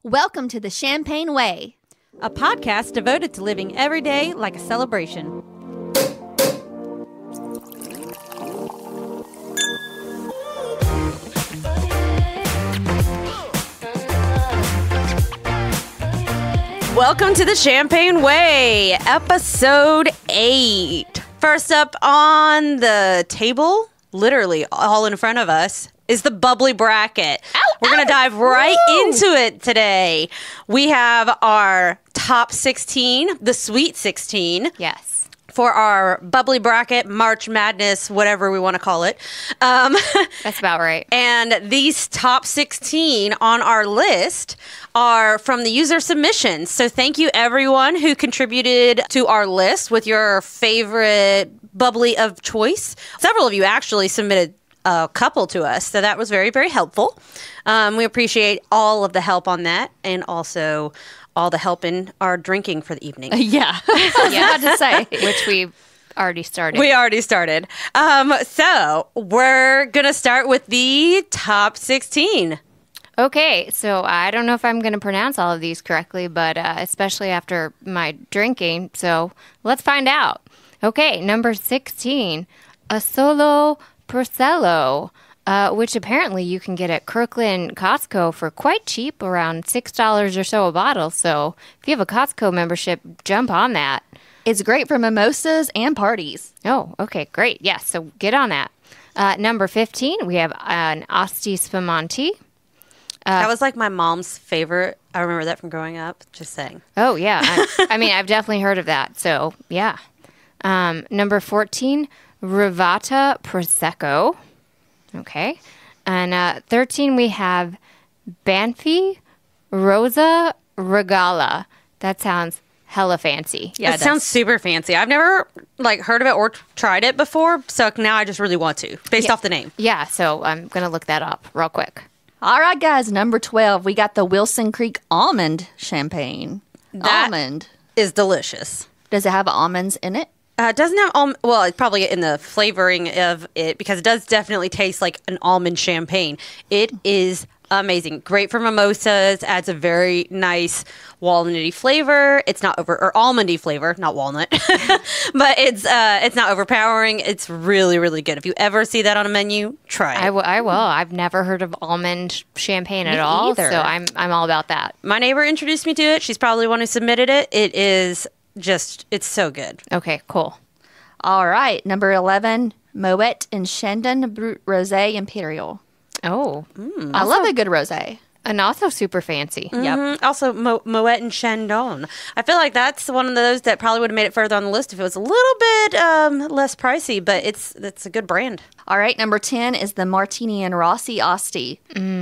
Welcome to the Champagne Way, a podcast devoted to living every day like a celebration. Welcome to the Champagne Way, episode 8. First up on the table, literally all in front of us, is the Bubbly Bracket. We're going to dive right into it today. We have our top 16, the Sweet 16. Yes. For our Bubbly Bracket, March Madness, whatever we want to call it. That's about right. And these top 16 on our list are from the user submissions. So thank you everyone who contributed to our list with your favorite bubbly of choice. Several of you actually submitted a couple to us, so that was very, very helpful. We appreciate all of the help on that, and also all the help in our drinking for the evening. Yeah. I was about to say, which we already started. We already started. So we're going to start with the top 16. Okay, so I don't know if I'm going to pronounce all of these correctly, but especially after my drinking, so let's find out. Okay, number 16, a Solo Porcello, which apparently you can get at Kirkland Costco for quite cheap, around $6 or so a bottle. So if you have a Costco membership, jump on that. It's great for mimosas and parties. Oh, okay, great. Yes, so get on that. Number 15, we have an Asti Spumante. That was like my mom's favorite. I remember that from growing up, just saying. Oh, yeah. I mean, I've definitely heard of that. So, yeah. Number 14, Rivata Prosecco. Okay. And 13, we have Banfi Rosa Regala. That sounds hella fancy. Yeah, it sounds super fancy. I've never heard of it or tried it before, so now I just really want to, based off the name. Yeah, so I'm going to look that up real quick. All right, guys, number 12, we got the Wilson Creek Almond Champagne. Almond is delicious. Does it have almonds in it? It doesn't have well, it's probably in the flavoring of it, because it does definitely taste like an almond champagne. It is amazing. Great for mimosas. Adds a very nice walnutty flavor. It's not or almondy flavor, not walnut, but it's not overpowering. It's really, really good. If you ever see that on a menu, try it. I will. I've never heard of almond champagne at all, either. so I'm all about that. My neighbor introduced me to it. She's probably the one who submitted it. It is it's so good. Okay, cool. All right, number 11, Moet and Chandon Brut Rosé Imperial. Oh. I love a good rosé. And also super fancy. Yep. Also, Moet and Chandon. I feel like that's one of those that probably would have made it further on the list if it was a little bit less pricey, but it's a good brand. All right, number 10 is the Martini and Rossi Asti.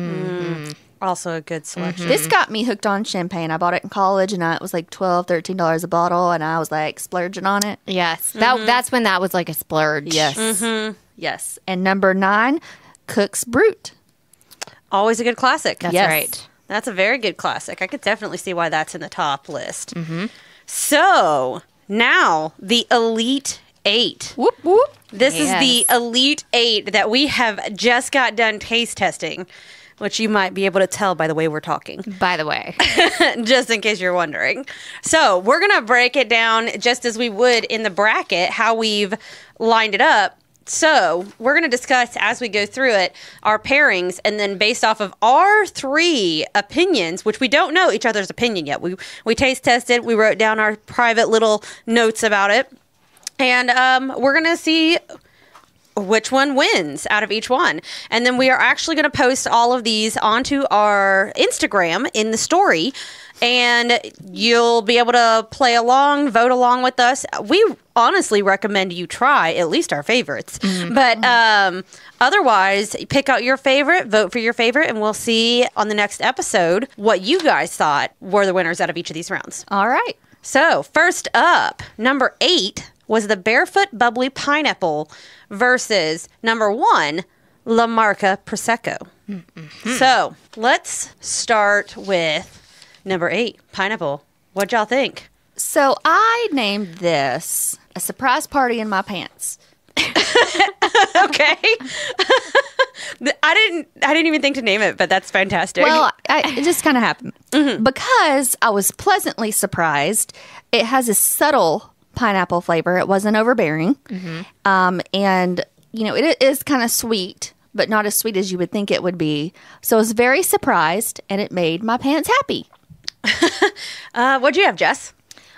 Also a good selection. This got me hooked on champagne. I bought it in college, and it was like $12, $13 a bottle, and I was like splurging on it. Yes, that's when that was like a splurge. Yes. Yes. And number 9, Cook's Brut. Always a good classic. That's Yes. right. That's a very good classic. I could definitely see why that's in the top list. So, now, the Elite 8. Whoop, whoop. This is Yes. the Elite 8 that we have just got done taste testing, which you might be able to tell by the way we're talking. By the way. Just in case you're wondering. So, we're going to break it down just as we would in the bracket, how we've lined it up. So, we're going to discuss as we go through it our pairings, and then based off of our 3 opinions, which we don't know each other's opinion yet. We taste tested, we wrote down our private little notes about it, and we're going to see which one wins out of each one. And then we are actually going to post all of these onto our Instagram in the story, and you'll be able to play along, vote along with us. We honestly recommend you try at least our favorites. But otherwise, pick out your favorite, vote for your favorite, and we'll see on the next episode what you guys thought were the winners out of each of these rounds. All right. So, first up, number 8 was the Barefoot Bubbly Pineapple versus number 1, La Marca Prosecco. So, let's start with number 8, Pineapple. What'd y'all think? So I named this A Surprise Party in My Pants. Okay. I didn't even think to name it, but that's fantastic. Well, it just kind of happened. Because I was pleasantly surprised. It has a subtle pineapple flavor. It wasn't overbearing. And, it is kind of sweet, but not as sweet as you would think it would be. So I was very surprised, and it made my pants happy. What'd you have, Jess?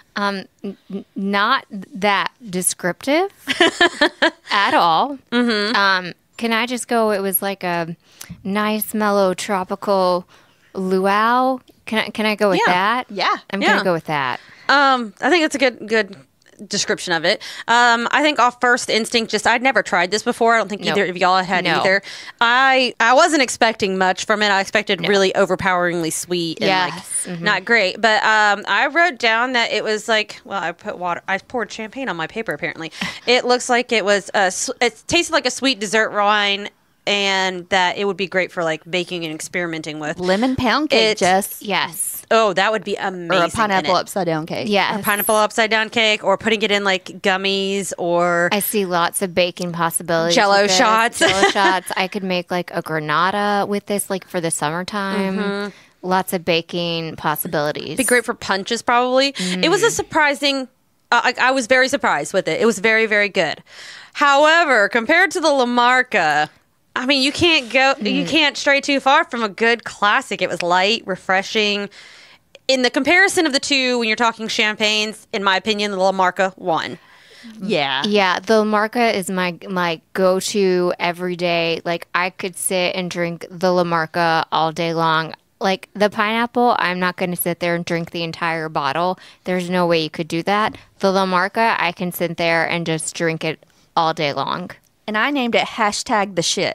Not that descriptive at all. Can I just go? It was like a nice, mellow, tropical luau. Can I go with that? Yeah. I'm gonna go with that. I think that's a good description of it. I think off first instinct, I'd never tried this before. I don't think either of y'all had either. I wasn't expecting much from it. I expected really overpoweringly sweet and not great. But I wrote down that it was like, I poured champagne on my paper apparently. It looks like it was it tasted like a sweet dessert wine, and that it would be great for like baking and experimenting with. Lemon pound cake, Jess. Yes. Oh, that would be amazing. Or a pineapple upside down cake. Yeah. A pineapple upside down cake, or putting it in like gummies, or I see lots of baking possibilities. Jello with this. shots. Jello shots. I could make like a granada with this, like for the summertime. Lots of baking possibilities. Be great for punches, probably. It was a surprising. I was very surprised with it. It was very, very good. However, compared to the La Marca, I mean, you can't stray too far from a good classic. It was light, refreshing. In the comparison of the two, when you're talking champagnes, in my opinion, the La Marca won. Yeah. Yeah, the La Marca is my go-to every day. Like, I could sit and drink the La Marca all day long. Like, the pineapple, I'm not going to sit there and drink the entire bottle. There's no way you could do that. The La Marca, I can sit there and just drink it all day long. And I named it #the_shit.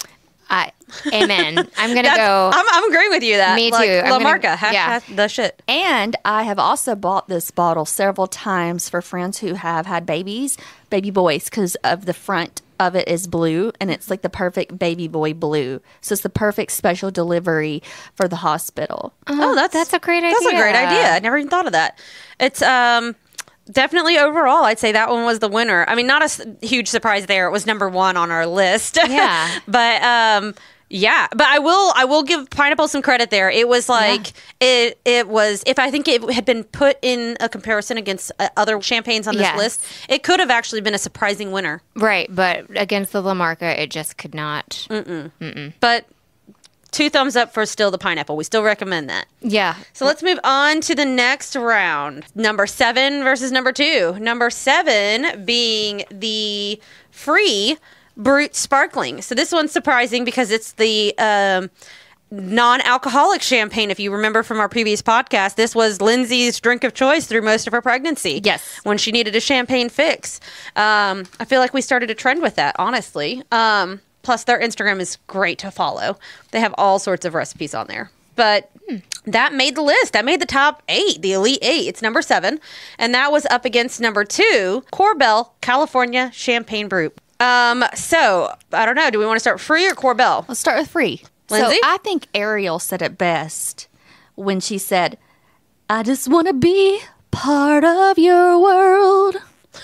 Amen. I'm going to go. I'm agreeing with you that. Me too. Like, La Marca, yeah. the shit. And I have also bought this bottle several times for friends who have had baby boys, because of the front of it is blue, and it's like the perfect baby boy blue. So it's the perfect special delivery for the hospital. Oh, that's a great idea. That's a great idea. I never even thought of that. It's definitely overall, I'd say that one was the winner. I mean, not a huge surprise there. It was number one on our list. Yeah. But yeah, but I will give pineapple some credit there. It was like it was, if I think it had been put in a comparison against other champagnes on this list, it could have actually been a surprising winner. Right, but against the La Marca, it just could not. But 2 thumbs up for still the pineapple. We still recommend that. Yeah. So let's move on to the next round. Number 7 versus number 2. Number 7 being the free Brut Sparkling. So this one's surprising because it's the non-alcoholic champagne. If you remember from our previous podcast, this was Lindsey's drink of choice through most of her pregnancy. Yes. When she needed a champagne fix. I feel like we started a trend with that, honestly. Plus, their Instagram is great to follow. They have all sorts of recipes on there. But that made the list. That made the top 8, the Elite 8. It's number 7. And that was up against number 2, Corbel California Champagne Brut. So, I don't know. Do we want to start free or Corbel? Let's start with free. Lindsey? So I think Ariel said it best when she said, "I just want to be part of your world."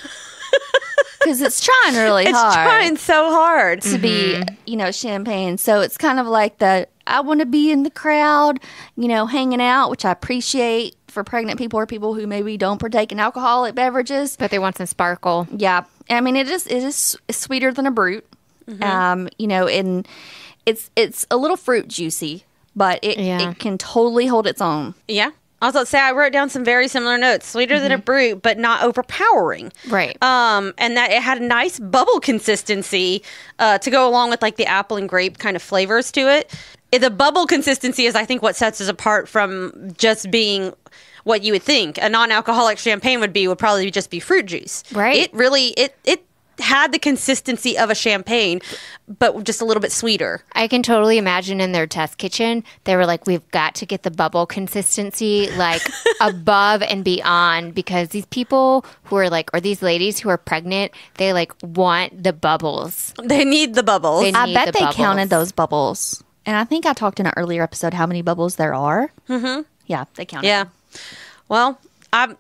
Because it's trying really hard. It's trying so hard to be, champagne. So it's kind of like I want to be in the crowd, hanging out, which I appreciate for pregnant people or people who maybe don't partake in alcoholic beverages. But they want some sparkle. Yeah. I mean, it is sweeter than a Brut. And it's a little fruit juicy, but it can totally hold its own. Yeah. I was about to say, I wrote down some very similar notes. Sweeter than a Brut, but not overpowering. Right. And that it had a nice bubble consistency to go along with like the apple and grape kind of flavors to it. The bubble consistency is, I think, what sets us apart from just being what you would think a non-alcoholic champagne would probably just be fruit juice. Right. It really, it had the consistency of a champagne, but just a little bit sweeter. I can totally imagine in their test kitchen, they were like, we've got to get the bubble consistency like above and beyond, because these people who are like, or these ladies who are pregnant, they like want the bubbles. They need the bubbles. I bet they counted those bubbles. And I think I talked in an earlier episode how many bubbles there are. Mm-hmm. Yeah, they counted. Yeah. Well,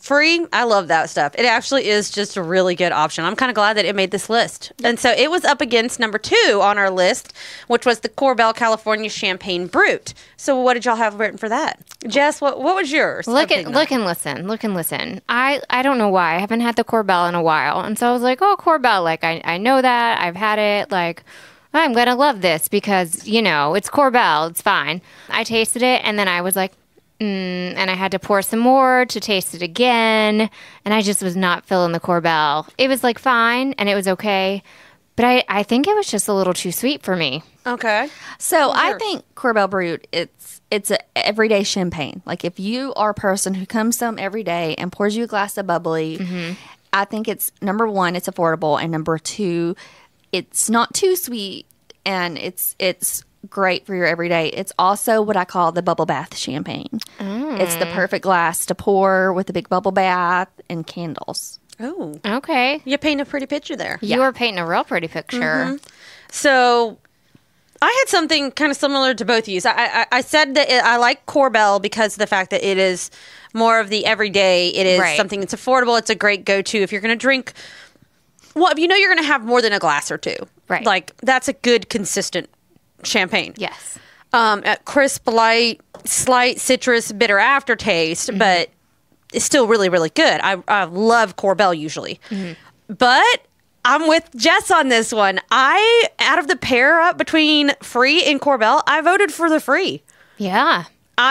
Free, I love that stuff. It actually is just a really good option. I'm kind of glad that it made this list. And so it was up against number 2 on our list, which was the Korbel California Champagne Brut. So what did y'all have written for that? Jess, what was yours? Look and listen. I don't know why. I haven't had the Korbel in a while. And so I was like, oh, Korbel, like I know that. I've had it. Like, I'm going to love this because, it's Korbel. It's fine. I tasted it and then I was like, and I had to pour some more to taste it again. And I just was not feeling the Korbel. It was like fine and it was okay. But I think it was just a little too sweet for me. Okay. So I think Korbel Brut, it's an everyday champagne. Like if you are a person who comes home every day and pours you a glass of bubbly, I think it's number 1, it's affordable, and number 2, it's not too sweet, and it's great for your everyday. It's also what I call the bubble bath champagne. It's the perfect glass to pour with a big bubble bath and candles. Oh, okay. You paint a pretty picture there. You were painting a real pretty picture. So I had something kind of similar to both of you. I said that I like Korbel because of the fact that it is more of the everyday. It is something that's affordable. It's a great go-to if you're going to drink. Well, if you know you're going to have more than a glass or two. Right. Like, that's a good, consistent champagne. Yes. Crisp, light, slight citrus, bitter aftertaste, but it's still really, really good. I love Korbel usually. But I'm with Jess on this one. Out of the pair up between Free and Korbel, I voted for the Free. Yeah.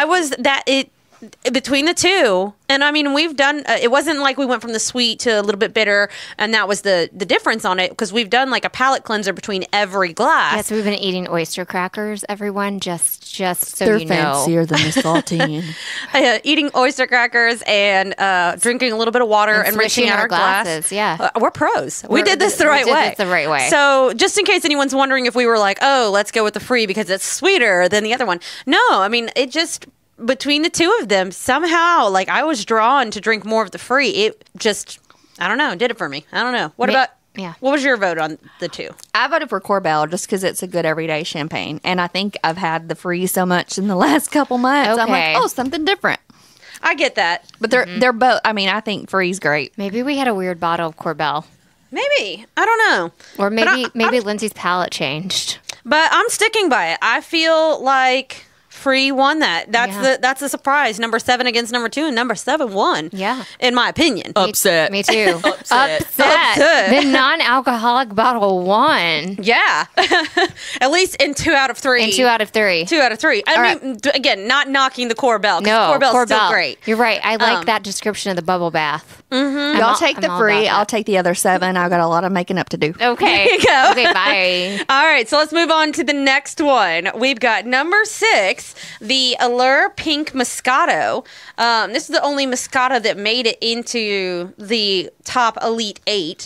Between the two, and I mean, we've done, it wasn't like we went from the sweet to a little bit bitter, and that was the difference on it, because we've done like a palate cleanser between every glass. Yes, we've been eating oyster crackers, everyone, just so They're you know. fancier than the saltine. Eating oyster crackers and drinking a little bit of water and rinsing out our glasses. Yeah. We're pros. We did this the right way. So just in case anyone's wondering if we were like, oh, let's go with the Free because it's sweeter than the other one. No, I mean, it just... Between the two of them, somehow, like, I was drawn to drink more of the Free. It just, I don't know, did it for me. I don't know. What was your vote on the two? I voted for Korbel just because it's a good everyday champagne. And I think I've had the Free so much in the last couple months. Okay. I'm like, oh, something different. I get that. But they're both, I mean, I think Free's great. Maybe we had a weird bottle of Korbel. Maybe. I don't know. Or maybe Lindsay's palate changed. But I'm sticking by it. I feel like... Free won that. That's the surprise. Number 7 against number 2, and number 7 won. Yeah, in my opinion. Upset. Me too. Upset. The non-alcoholic bottle won. Yeah, at least in 2 out of 3. In 2 out of 3. 2 out of 3. I mean, again, not knocking the Korbel. No, Korbel's still great. You're right. I like that description of the bubble bath. Y'all take the Free. I'll take the other 7. I've got a lot of making up to do. Okay. There you go. Okay. Bye. All right. So let's move on to the next one. We've got number 6. The Allure Pink Moscato. This is the only Moscato that made it into the top Elite 8.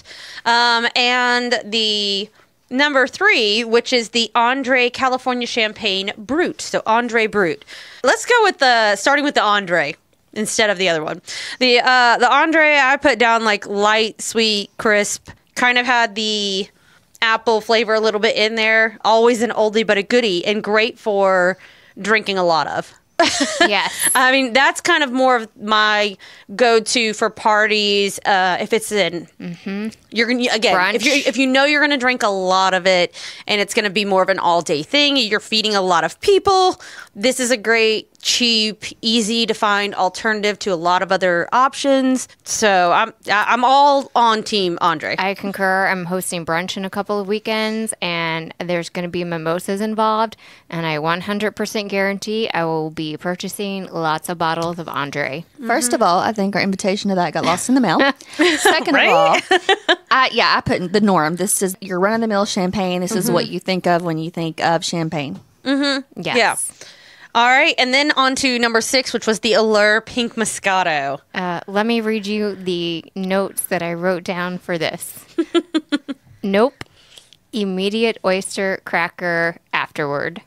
And the number 3, which is the Andre California Champagne Brut. So Andre Brut. Let's go with starting with the Andre instead of the other one. The Andre, I put down like light, sweet, crisp. Kind of had the apple flavor a little bit in there. Always an oldie but a goodie, and great for drinking a lot of. Yes. I mean, that's kind of more of my go-to for parties. If it's in, you're gonna again, brunch. if you know you're gonna drink a lot of it, and it's gonna be more of an all-day thing. You're feeding a lot of people. This is a great, cheap, easy to find alternative to a lot of other options. So I'm all on Team Andre. I concur. I'm hosting brunch in a couple of weekends, and there's going to be mimosas involved, and I 100% guarantee I will be purchasing lots of bottles of Andre. First of all, I think our invitation to that got lost in the mail. Second of all, I put in the norm. This is your run-of-the-mill champagne. This is what you think of when you think of champagne. Yes. Yeah. All right, and then on to number 6, which was the Allure Pink Moscato. Let me read you the notes that I wrote down for this. Nope. Immediate oyster cracker afterward.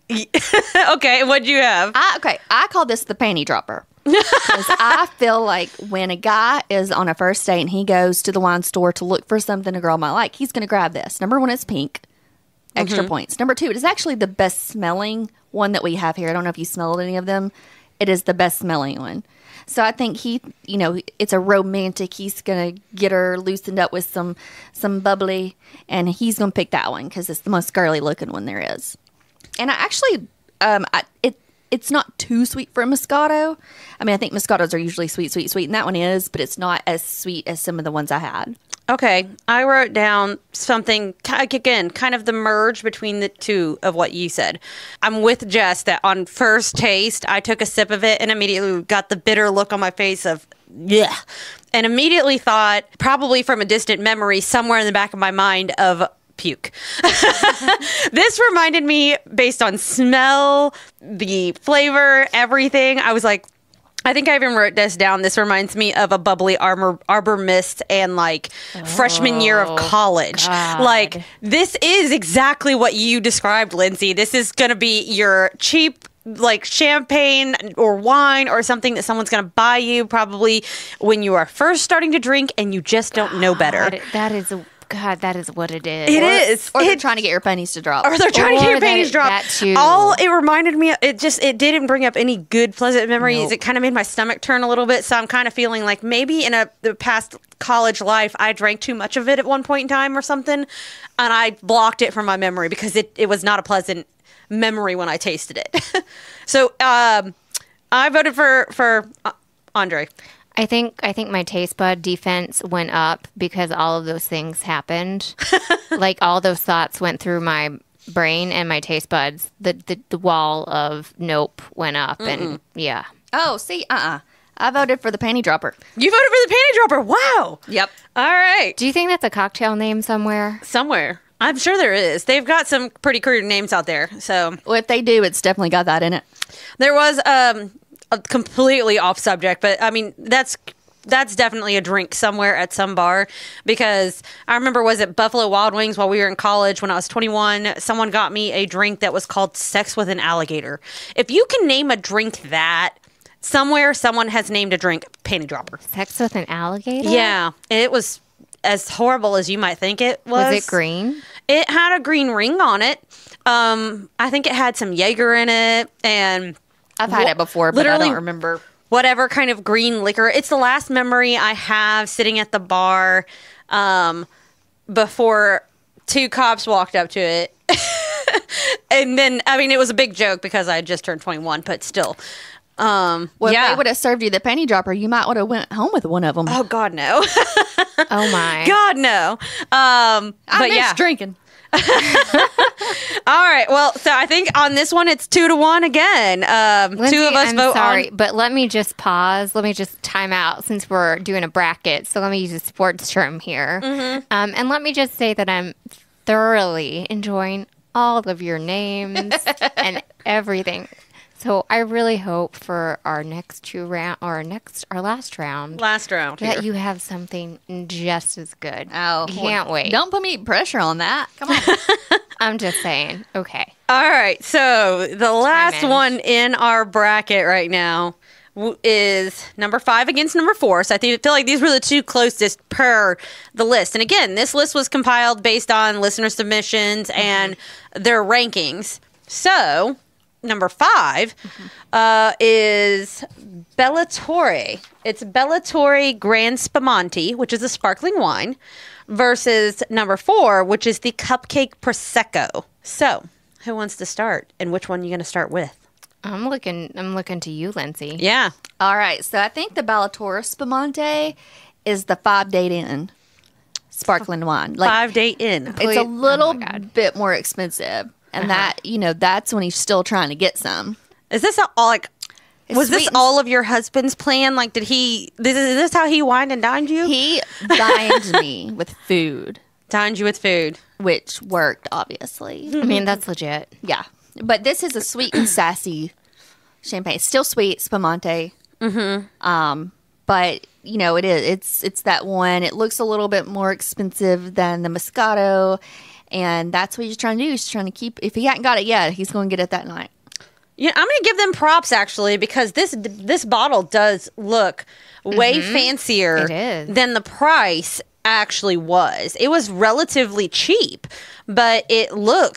Okay, what'd you have? I call this the Panty Dropper. Because I feel like when a guy is on a first date and he goes to the wine store to look for something a girl might like, he's going to grab this. Number 1, it's pink. Extra points. Number 2, it is actually the best smelling one that we have here. I don't know if you smelled any of them. it is the best smelling one. So I think he, it's a romantic. He's going to get her loosened up with some bubbly, and he's going to pick that one because it's the most girly looking one there is. And I actually, it's not too sweet for a Moscato. I mean, I think Moscatos are usually sweet, and that one is, but it's not as sweet as some of the ones I had. Okay, I wrote down something, again, kind of the merge between the two of what you said. I'm with Jess that on first taste, I took a sip of it and immediately got the bitter look on my face of, yeah, and immediately thought, probably from a distant memory, somewhere in the back of my mind, of puke. This reminded me, based on smell, the flavor, everything. I was like, I think I even wrote this down. This reminds me of a bubbly Arbor Mist and freshman year of college. God. Like, this is exactly what you described, Lindsey. This is going to be your cheap champagne or wine or something that someone's going to buy you probably when you are first starting to drink and you just don't know better. That is what it is. It is. Or they're trying to get your panties to drop. Or they're trying to get your panties dropped. That too. It reminded me, it didn't bring up any good, pleasant memories. Nope. It kind of made my stomach turn a little bit. So I'm kind of feeling like maybe in the past college life, I drank too much of it at one point in time or something. And I blocked it from my memory because it was not a pleasant memory when I tasted it. So I voted for Andre. I think my taste bud defense went up because all of those things happened. All those thoughts went through my brain and my taste buds. The wall of nope went up. And yeah. Oh, see, I voted for the Panty Dropper. You voted for the Panty Dropper. Wow. Yep. All right. Do you think that's a cocktail name somewhere? Somewhere. I'm sure there is. They've got some pretty crude names out there. So, well, if they do, it's definitely got that in it. There was a completely off subject, but I mean that's definitely a drink somewhere at some bar, because I remember, was it Buffalo Wild Wings while we were in college when I was 21, someone got me a drink that was called Sex with an Alligator. If you can name a drink that, somewhere someone has named a drink Panty Dropper. Sex with an alligator? Yeah, it was as horrible as you might think it was. Was it green? It had a green ring on it. I think it had some Jaeger in it, and I've had it before, but I don't remember. Whatever kind of green liquor. It's the last memory I have sitting at the bar before two cops walked up to it. And then, I mean, it was a big joke because I had just turned 21, but still. Well, if they would have served you the Panty Dropper, you might would have went home with one of them. Oh, God, no. Oh, my. God, no. I miss drinking. All right. Well, so I think on this one, it's 2-1 again. Lindsey, two of us vote sorry, on. but let me just pause. Let me just time out since we're doing a bracket. So let me use a sports term here. Mm-hmm. And let me just say that I'm thoroughly enjoying all of your names and everything. So I really hope for our next two round, or our last round. That here, you have something just as good. Oh, can't wait! Don't put me pressure on that. Come on. I'm just saying. Okay. All right. So the last one in our bracket right now is number 5 against number 4. So I feel like these were the two closest per the list. And again, this list was compiled based on listener submissions and their rankings. So number 5 is Bellatori. It's Bellatori Gran Spumante, which is a sparkling wine, versus number 4, which is the Cupcake Prosecco. So, who wants to start, and which one are you going to start with? I'm looking to you, Lindsey. Yeah. All right. So I think the Bellatori Spumante is the 5-date in sparkling wine. 5-date in. It's a little bit more expensive. And that's when he's still trying to get some. Is this was this all of your husband's plan? Like, is this how he wined and dined you? He dined me with food. Dined you with food. Which worked, obviously. I mean, that's legit. Yeah. But this is a sweet and sassy champagne. It's still sweet, Spumante. Mm-hmm. But, it is. It's that one. It looks a little bit more expensive than the Moscato. And that's what he's trying to do. He's trying to keep, if he hadn't got it yet, he's going to get it that night. Yeah, I'm going to give them props, actually, because this bottle does look way fancier than the price actually was. It was relatively cheap, but it looks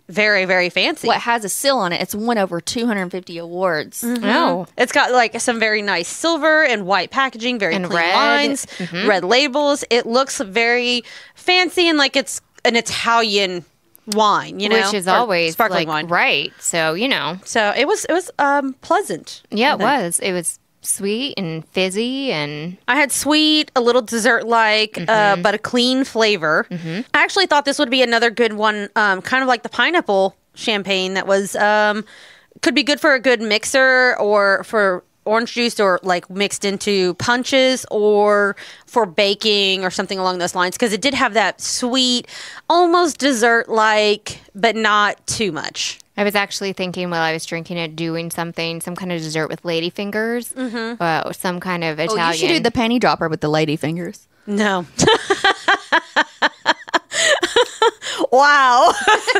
very, very fancy. What has a seal on it? It's won over 250 awards. Oh. It's got like some very nice silver and white packaging, very And clean red. lines, red labels. It looks very fancy and like it's an Italian wine, you know, Which is or always sparkling like, wine. right. So, you know. So it was pleasant. Yeah, it was. It was sweet and fizzy and I had sweet, a little dessert-like, but a clean flavor. I actually thought this would be another good one, kind of like the pineapple champagne that was could be good for a good mixer or for orange juice or like mixed into punches or for baking or something along those lines because it did have that sweet, almost dessert-like, but not too much. I was actually thinking while I was drinking it, doing something, some kind of dessert with ladyfingers, or some kind of Italian. Oh, you should do the panty dropper with the lady fingers. No. Wow.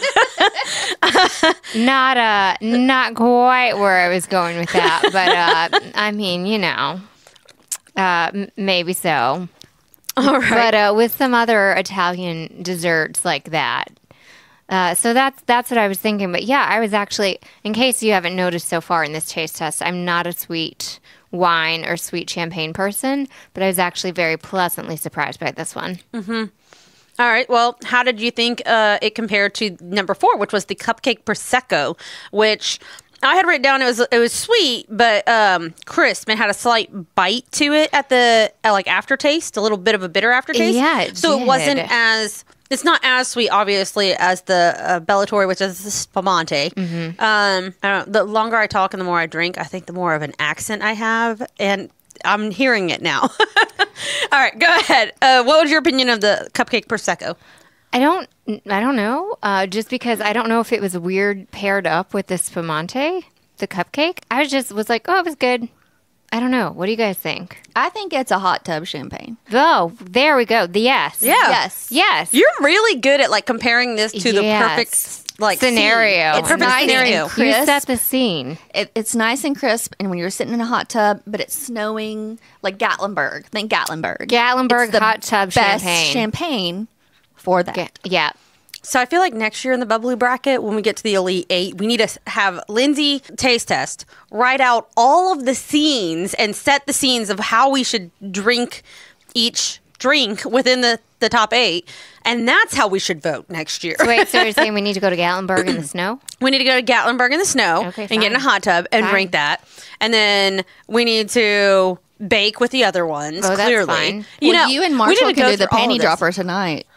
Not quite where I was going with that, but I mean, you know, maybe so. All right. But with some other Italian desserts like that. So that's what I was thinking. But yeah, I was actually, in case you haven't noticed so far in this taste test, I'm not a sweet wine or sweet champagne person, but I was actually very pleasantly surprised by this one. All right. Well, how did you think it compared to number 4, which was the cupcake prosecco, which I had written down. It was sweet, but crisp and had a slight bite to it at the like aftertaste, a little bit of a bitter aftertaste. Yeah, it so did. it wasn't as. It's not as sweet, obviously, as the Bellatori, which is the spumante. I don't know. The longer I talk and the more I drink, I think the more of an accent I have, and I'm hearing it now. All right, go ahead. What was your opinion of the cupcake prosecco? I don't know. Just because I don't know if it was weird paired up with the spumante, the cupcake. I was like, oh, it was good. I don't know. What do you guys think? I think it's a hot tub champagne. Oh, there we go. The yes. Yeah. Yes. You're really good at like comparing this to the Yes. perfect like Scenario. scene. It's Perfect nice scenario. and crisp. You set the scene. It's nice and crisp, and when you're sitting in a hot tub, but it's snowing, like Gatlinburg. Think Gatlinburg. Gatlinburg It's the hot tub best champagne. champagne for that. Yeah. So I feel like next year in the Bubbly Bracket, when we get to the Elite 8, we need to have Lindsey taste test, write out all of the scenes and set the scenes of how we should drink each drink within the top 8. And that's how we should vote next year. Wait, so you're saying we need to go to Gatlinburg in the snow? We need to go to Gatlinburg in the snow Okay, and get in a fine. hot tub and Fine. drink that. And then we need to bake with the other ones, Oh, that's clearly. fine. Well, you and we Marshall need to can go do the through all of panty this. dropper tonight.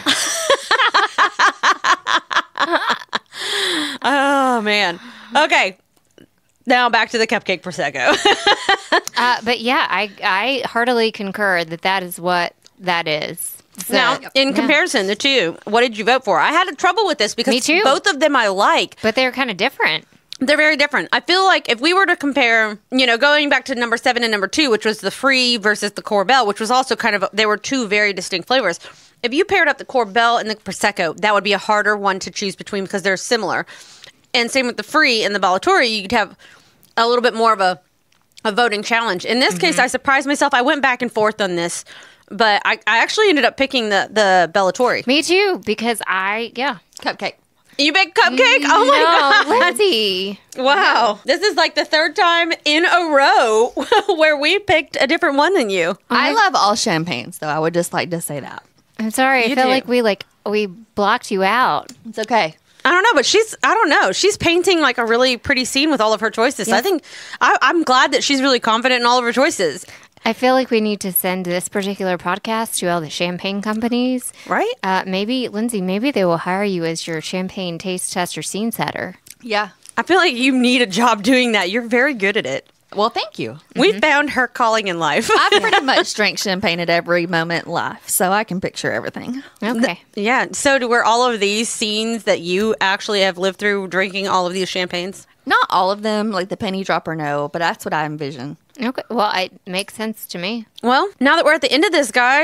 Oh, man. Okay. Now back to the cupcake prosecco. But yeah, I heartily concur that is what that is. So, Now, in comparison, the two, what did you vote for? I had trouble with this because Me too. both of them I like. but they're kind of different. They're very different. I feel like if we were to compare, going back to number 7 and number 2, which was the Free versus the Corbel, which was also kind of, they were two very distinct flavors. If you paired up the Corbel and the Prosecco, that would be a harder one to choose between because they're similar. And same with the Free and the Bellatori, you could have a little bit more of a voting challenge. In this case, I surprised myself. I went back and forth on this, but I actually ended up picking the Bellatori. Me too, because Cupcake. You baked cupcake? Oh my God. Lindsay. Wow. This is like the third time in a row where we picked a different one than you. I love all champagnes, though. I would just like to say that. I'm sorry. You I feel do. like we blocked you out. It's okay. I don't know, but she's painting like a really pretty scene with all of her choices. So I Yes. think I'm glad that she's really confident in all of her choices. I feel like we need to send this particular podcast to all the champagne companies. Right? Maybe, Lindsay, maybe they will hire you as your champagne taste tester scene setter. Yeah. I feel like you need a job doing that. You're very good at it. Well, thank you. We found her calling in life. I pretty much drink champagne at every moment in life, so I can picture everything. Okay. Yeah. So were all of these scenes that you actually have lived through drinking all of these champagnes? Not all of them, like the penny dropper, no, but that's what I envision. Okay. Well, it makes sense to me. Well, now that we're at the end of this, guys,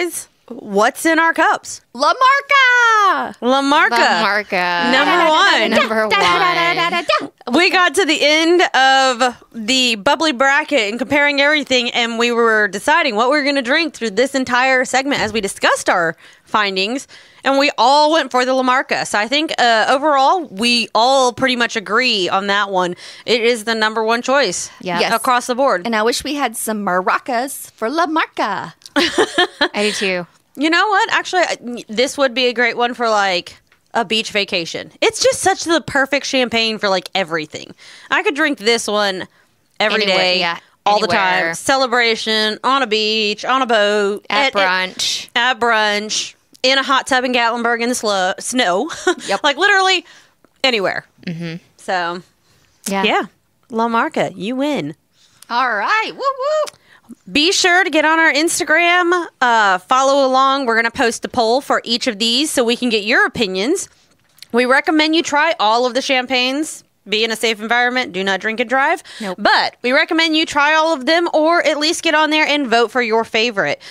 What's in our cups? La Marca! La Marca. La Marca. Number one. Number one. We got to the end of the bubbly bracket and comparing everything, and we were deciding what we were going to drink through this entire segment as we discussed our findings, and we all went for the La Marca. So I think overall, we all pretty much agree on that one. It is the number one choice Yes. across the board. And I wish we had some maracas for La Marca. I do too. You know what? Actually, this would be a great one for like a beach vacation. It's just such the perfect champagne for like everything. I could drink this one every Anywhere, day, yeah, all the anywhere. time. Celebration, on a beach, on a boat, At brunch. at brunch, in a hot tub in Gatlinburg in the snow. Yep. Like literally anywhere. Mm-hmm. So, yeah. La Marca, you win. All right. Woo woo. Be sure to get on our Instagram, follow along. We're going to post a poll for each of these so we can get your opinions. We recommend you try all of the champagnes. Be in a safe environment. Do not drink and drive. Nope. But we recommend you try all of them or at least get on there and vote for your favorite.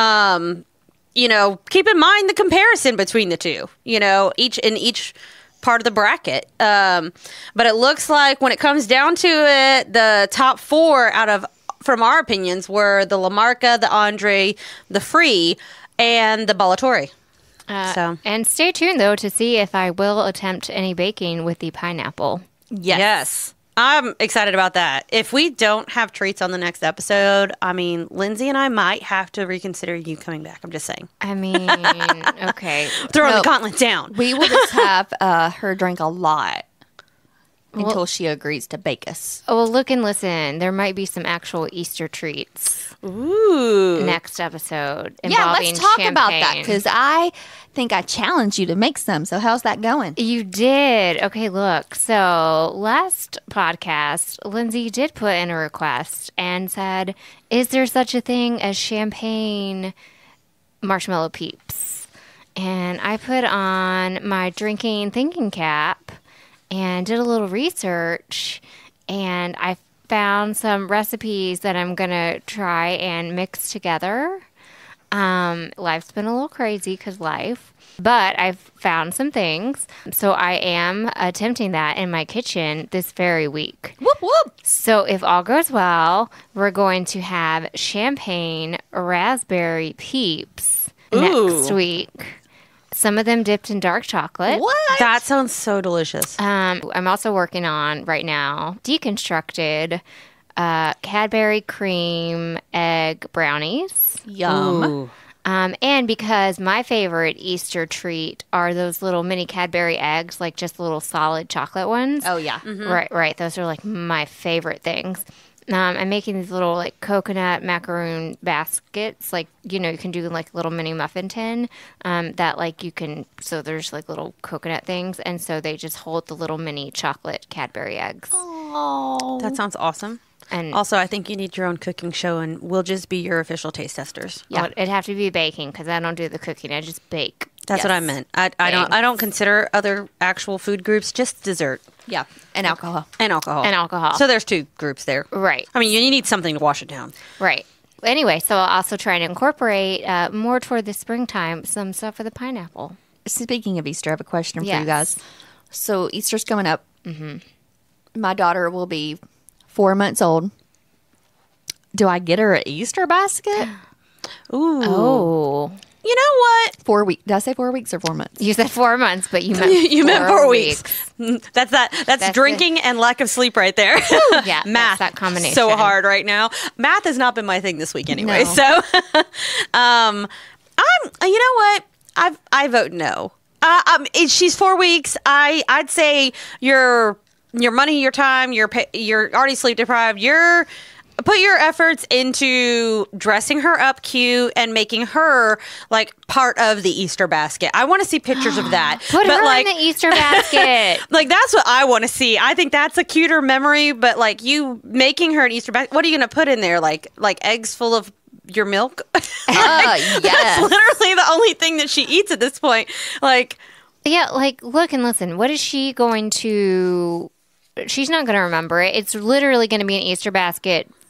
You know, keep in mind the comparison between the two, you know, each part of the bracket. But it looks like when it comes down to it, the top four from our opinions, were the La Marca, the Andre, the Free, and the Ballatore. And stay tuned, though, to see if I will attempt any baking with the pineapple. Yes. I'm excited about that. If we don't have treats on the next episode, I mean, Lindsey and I might have to reconsider you coming back. I'm just saying. I mean, okay. Throwing the gauntlet down. We will just have her drink a lot until she agrees to bake us. Oh, well, look and listen. There might be some actual Easter treats Ooh. next episode. Yeah, involving let's talk about that champagne. because I think I challenged you to make some. So how's that going? You did. Okay, look. So last podcast, Lindsey did put in a request and said, is there such a thing as champagne marshmallow peeps? And I put on my drinking thinking cap and did a little research, and I found some recipes that I'm going to try and mix together. Life's been a little crazy because life, but I've found some things. So I am attempting that in my kitchen this very week. Whoop whoop. So if all goes well, we're going to have champagne raspberry peeps next week. Some of them dipped in dark chocolate. What? That sounds so delicious. I'm also working on right now deconstructed Cadbury cream egg brownies. Yum. Ooh. And because my favorite Easter treat are those little mini Cadbury eggs, like just little solid chocolate ones. Oh, yeah. Right. Those are like my favorite things. I'm making these little like coconut macaroon baskets. Like, you know, you can do like little mini muffin tin that like you can, so there's like little coconut things. And so they just hold the little mini chocolate Cadbury eggs. Oh. That sounds awesome. And Also, I think you need your own cooking show, and we'll just be your official taste testers. yeah, it'd have to be baking because I don't do the cooking. I just bake. That's what I meant. I don't consider other actual food groups, just dessert Yeah. And alcohol. and alcohol. And alcohol. So there's two groups there. Right. I mean, you need something to wash it down. Right. Anyway, so I'll also try to incorporate more toward the springtime some stuff for the pineapple. Speaking of Easter, I have a question for Yes. you guys. So Easter's coming up. Mm-hmm. My daughter will be 4 months old. Do I get her an Easter basket? Ooh. Oh. You know what? 4 weeks. Did I say 4 weeks or 4 months? You said 4 months, but you meant You meant 4 weeks. That's That's drinking and lack of sleep right there. Yeah, Math. that's that combination. So hard right now. Math has not been my thing this week anyway. No. So I'm you know what? I vote no. She's 4 weeks. I'd say your money, your time, you're already sleep deprived. Put your efforts into dressing her up cute and making her like part of the Easter basket. I want to see pictures of that. Put but her like, in the Easter basket. like that's what I want to see. I think that's a cuter memory. But like you making her an Easter basket, what are you going to put in there? Like eggs full of your milk? Yes. That's literally the only thing that she eats at this point. Like, Yeah, like, look and listen. What is she going to... She's not going to remember it. It's literally going to be an Easter basket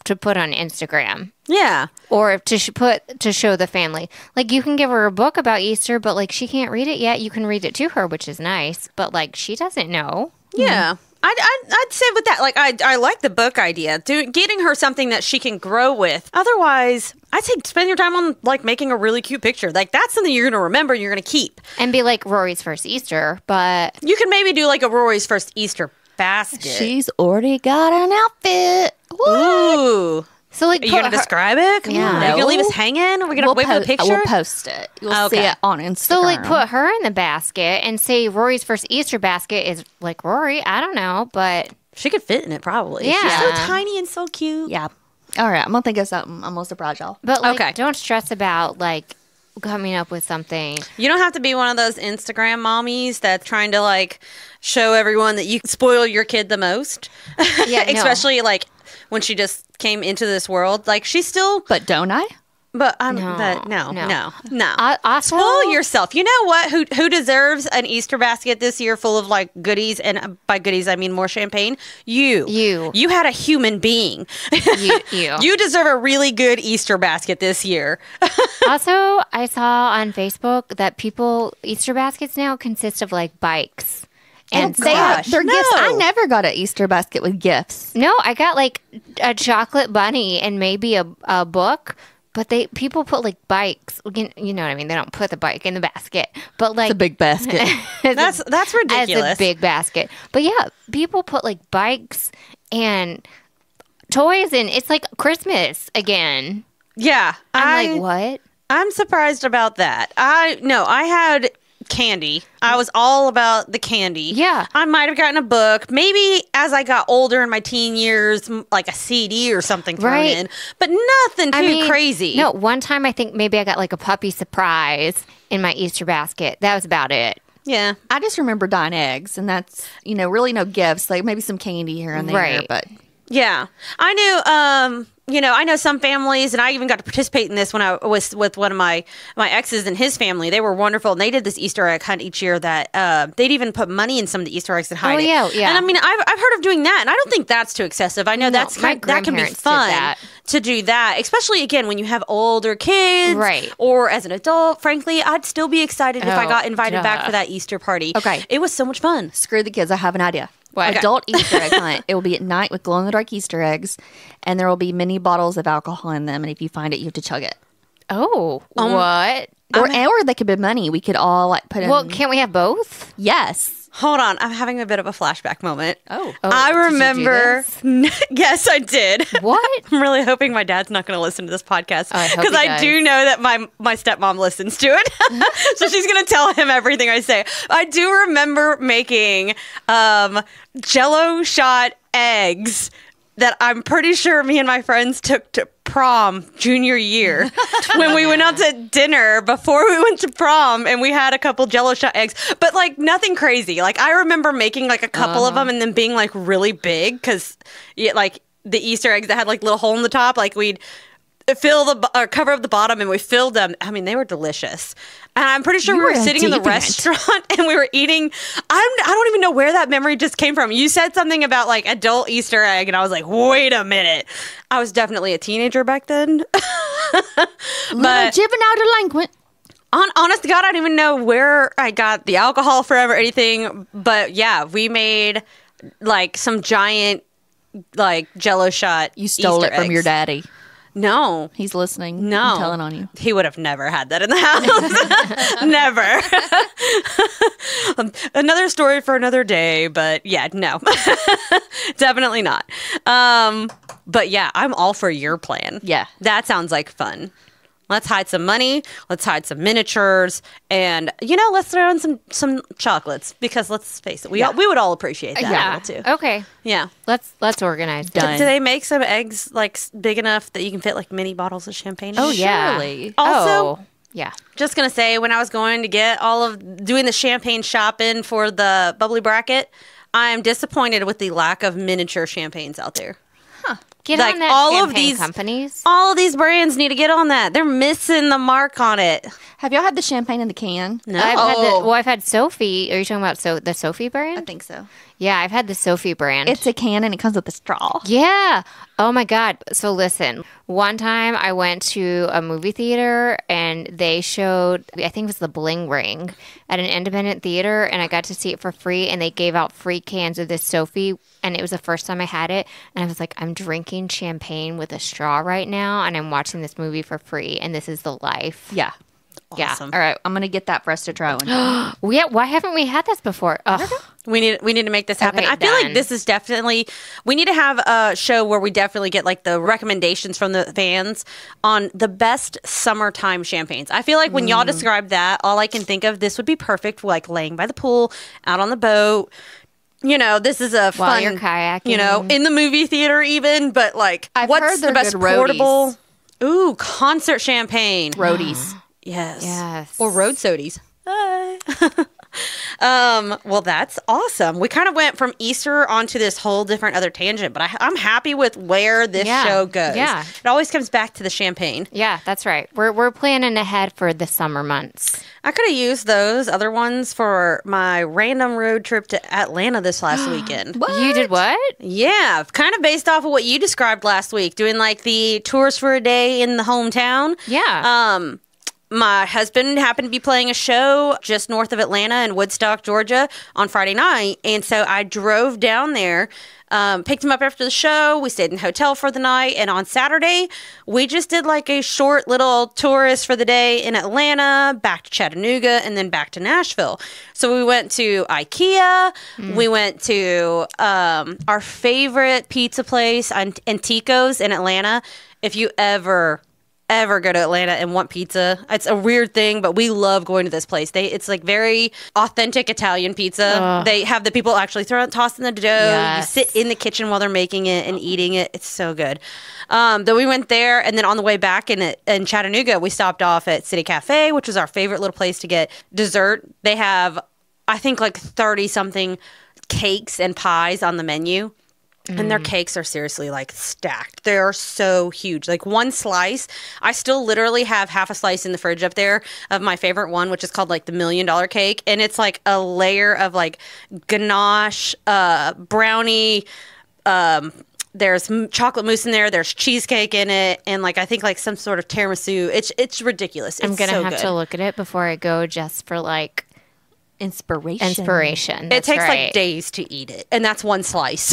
to put on Instagram. Yeah. Or to show the family. Like, you can give her a book about Easter, but, like, she can't read it yet. You can read it to her, which is nice. But, like, she doesn't know. Yeah. I'd say with that, like, I like the book idea. Getting her something that she can grow with. Otherwise, I'd say spend your time on, like, making a really cute picture. Like, that's something you're going to remember and you're going to keep. And be like Rory's first Easter, but... You can maybe do, like, a Rory's first Easter basket. She's already got an outfit. What? Ooh. So, like, are you going to describe it? Come on. Are you going to leave us hanging? Are we going to wait for the picture? We'll post it. You'll see it on Instagram. So, like, put her in the basket and say Rory's first Easter basket is, like, Rory. I don't know, but... She could fit in it, probably. Yeah. She's so tiny and so cute. Yeah. All right. I'm going to think of something. I'm going to surprise y'all. But, like, don't stress about, like, coming up with something. You don't have to be one of those Instagram mommies that's trying to, like, show everyone that you spoil your kid the most. Yeah, especially, like, when she just came into this world. Like, she's still... But don't I? But I'm no. Also, Spoil yourself. You know what? Who deserves an Easter basket this year full of, like, goodies? And by goodies, I mean more champagne. You had a human being. You deserve a really good Easter basket this year. Also, I saw on Facebook that Easter baskets now consist of, like, bikes. And they're gifts. I never got an Easter basket with gifts. No, I got, like, a chocolate bunny and maybe a book. But people put, like, bikes. You know what I mean? They don't put the bike in the basket. But, like... It's a big basket. That's ridiculous. As a big basket. But, yeah, people put, like, bikes and toys in. It's like Christmas again. Yeah. I'm like, what? I'm surprised about that. I had... candy. I was all about the candy. Yeah. I might have gotten a book. Maybe as I got older in my teen years, like a CD or something thrown in. But nothing too crazy. No, one time I think maybe I got like a puppy surprise in my Easter basket. That was about it. Yeah. I just remember dying eggs, and that's, really no gifts. Like maybe some candy here and there. Right. But yeah. I knew, I know some families, and I even got to participate in this when I was with one of my exes and his family. They were wonderful, and they did this Easter egg hunt each year that they'd even put money in some of the Easter eggs and hide it. Yeah. And I mean, I've heard of doing that, and I don't think that's too excessive. I know that can be fun to do that, especially, again, when you have older kids. Right. Or as an adult, frankly, I'd still be excited if I got invited back for that Easter party. Okay. It was so much fun. Screw the kids. I have an idea. Okay. Adult Easter egg hunt. It will be at night with glow-in-the-dark Easter eggs, and there will be mini bottles of alcohol in them, and if you find it, you have to chug it. Oh, what? Or they could be money. We could all, like, put in... Well, can't we have both? Yes. Hold on. I'm having a bit of a flashback moment. Oh, I remember. Yes, I did. What? I'm really hoping my dad's not going to listen to this podcast because I do know that my stepmom listens to it. So she's going to tell him everything I say. I do remember making Jell-O shot eggs that I'm pretty sure me and my friends took to prom junior year when we went out to dinner before we went to prom, and we had a couple Jell-O shot eggs, but like nothing crazy. Like I remember making like a couple of them and then being like really big because like the Easter eggs that had like little hole in the top, like we'd fill cover up the bottom and we filled them. I mean, they were delicious. And I'm pretty sure we were sitting in the restaurant and we were eating. I don't even know where that memory just came from. You said something about like adult Easter egg, and I was like, wait a minute. I was definitely a teenager back then. But juvenile delinquent. Honest to God, I don't even know where I got the alcohol from or anything. But yeah, we made like some giant like Jell-O shot. You stole Easter it from eggs. your daddy. No. He's listening. No. I'm telling on you. He would have never had that in the house. Never. Another story for another day, but yeah, no. Definitely not. But yeah, I'm all for your plan. Yeah. That sounds like fun. Let's hide some money. Let's hide some miniatures. And, let's throw in some chocolates. Because let's face it, we would all appreciate that a little too. Okay. Yeah. Let's organize. Done. Do they make some eggs like big enough that you can fit like mini bottles of champagne? Oh, yeah. Surely. Also, yeah. Just going to say, when I was going to get doing the champagne shopping for the Bubbly Bracket, I am disappointed with the lack of miniature champagnes out there. Get like on that all champagne of these companies. All of these brands need to get on that. They're missing the mark on it. Have y'all had the champagne in the can? No. I've had Sophie. Are you talking about the Sophie brand? I think so. Yeah, I've had the Sophie brand. It's a can and it comes with a straw. Yeah. Oh my God. So listen, one time I went to a movie theater and they showed, I think it was the Bling Ring at an independent theater, and I got to see it for free, and they gave out free cans of this Sophie, and it was the first time I had it, and I was like, I'm drinking champagne with a straw right now, and I'm watching this movie for free, and this is the life. Yeah. Awesome. All right. I'm going to get that for us to try one time. Yeah, why haven't we had this before? Ugh. We need to make this happen. Okay, I feel like done. this is definitely, we need to have a show where we definitely get like the recommendations from the fans on the best summertime champagnes. I feel like when y'all describe that, all I can think of, this would be perfect for like laying by the pool, out on the boat. You know, this is a While fun, you're kayaking. you know, in the movie theater even, but like, I've what's heard the they're best good roadies. portable? Ooh, concert champagne. Roadies. Yes. Yes. Or road sodies. Well, that's awesome. We kind of went from Easter onto this whole different other tangent, but I'm happy with where this show goes. Yeah. It always comes back to the champagne. Yeah, that's right. We're planning ahead for the summer months. I could have used those other ones for my random road trip to Atlanta this last weekend. You did what? Yeah, kind of based off of what you described last week, doing like the tours for a day in the hometown. Yeah. My husband happened to be playing a show just north of Atlanta in Woodstock, Georgia on Friday night. And so I drove down there, picked him up after the show. We stayed in a hotel for the night. And on Saturday, we just did like a short little tourist for the day in Atlanta, back to Chattanooga, and then back to Nashville. So we went to IKEA. We went to our favorite pizza place, Antico's in Atlanta. If you ever go to Atlanta and want pizza, it's a weird thing, but we love going to this place. It's like very authentic Italian pizza. They have the people actually toss in the dough. Yes. You sit in the kitchen while they're making it and eating it. It's so good. Then we went there, and then on the way back in Chattanooga, we stopped off at City Cafe, which was our favorite little place to get dessert. They have, I think, like 30 something cakes and pies on the menu. And their cakes are seriously like stacked. They are so huge. Like one slice, I still literally have half a slice in the fridge up there of my favorite one, which is called like the $1 million cake. And it's like a layer of like ganache, brownie, there's chocolate mousse in there, there's cheesecake in it, and like I think like some sort of tiramisu. It's ridiculous. It's I'm going to so have good. to look at it before I go, just for like Inspiration. It That's takes right. like days to eat it, and that's one slice.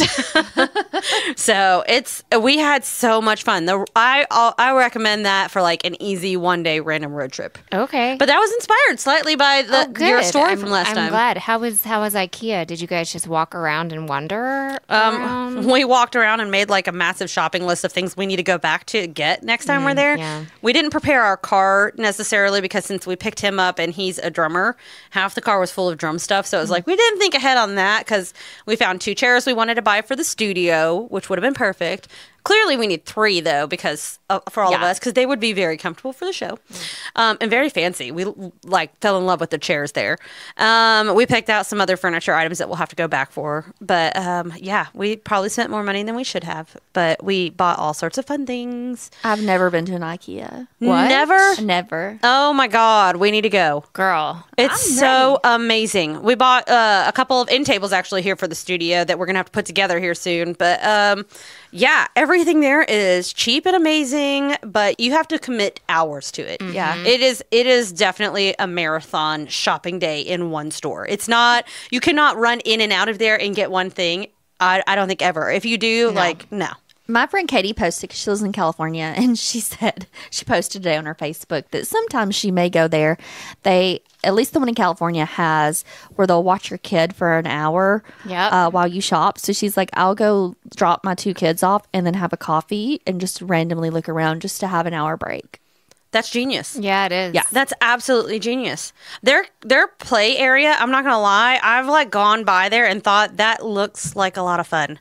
So we had so much fun. I recommend that for like an easy one day random road trip. Okay. But that was inspired slightly by your Good. story from last I'm time. glad. How was IKEA? Did you guys just walk around and wander around? We walked around and made like a massive shopping list of things we need to go back to get next time we're there. yeah. We didn't prepare our car necessarily because since we picked him up and he's a drummer, half the car was full of drum stuff. So it was like, we didn't think ahead on that because we found 2 chairs we wanted to buy for the studio, which would have been perfect. Clearly, we need 3, though, because for all of us, because they would be very comfortable for the show and very fancy. We like fell in love with the chairs there. We picked out some other furniture items that we'll have to go back for. But yeah, we probably spent more money than we should have. But we bought all sorts of fun things. I've never been to an IKEA. What? Never? Never. Oh my God, we need to go. Girl. It's so amazing. We bought a couple of end tables actually here for the studio that we're going to have to put together here soon. But yeah, everything there is cheap and amazing, but you have to commit hours to it. Yeah. It is definitely a marathon shopping day in one store. It's not, you cannot run in and out of there and get one thing. I don't think ever. If you do, no. My friend Katie posted, 'cause she lives in California, and she said, she posted today on her Facebook that sometimes she may go there. At least the one in California has where they'll watch your kid for an hour while you shop. So she's like, I'll go drop my 2 kids off and then have a coffee and just randomly look around just to have an hour break. That's genius. Yeah, it is. Yeah. That's absolutely genius. Their play area, I'm not going to lie, I've like gone by there and thought that looks like a lot of fun.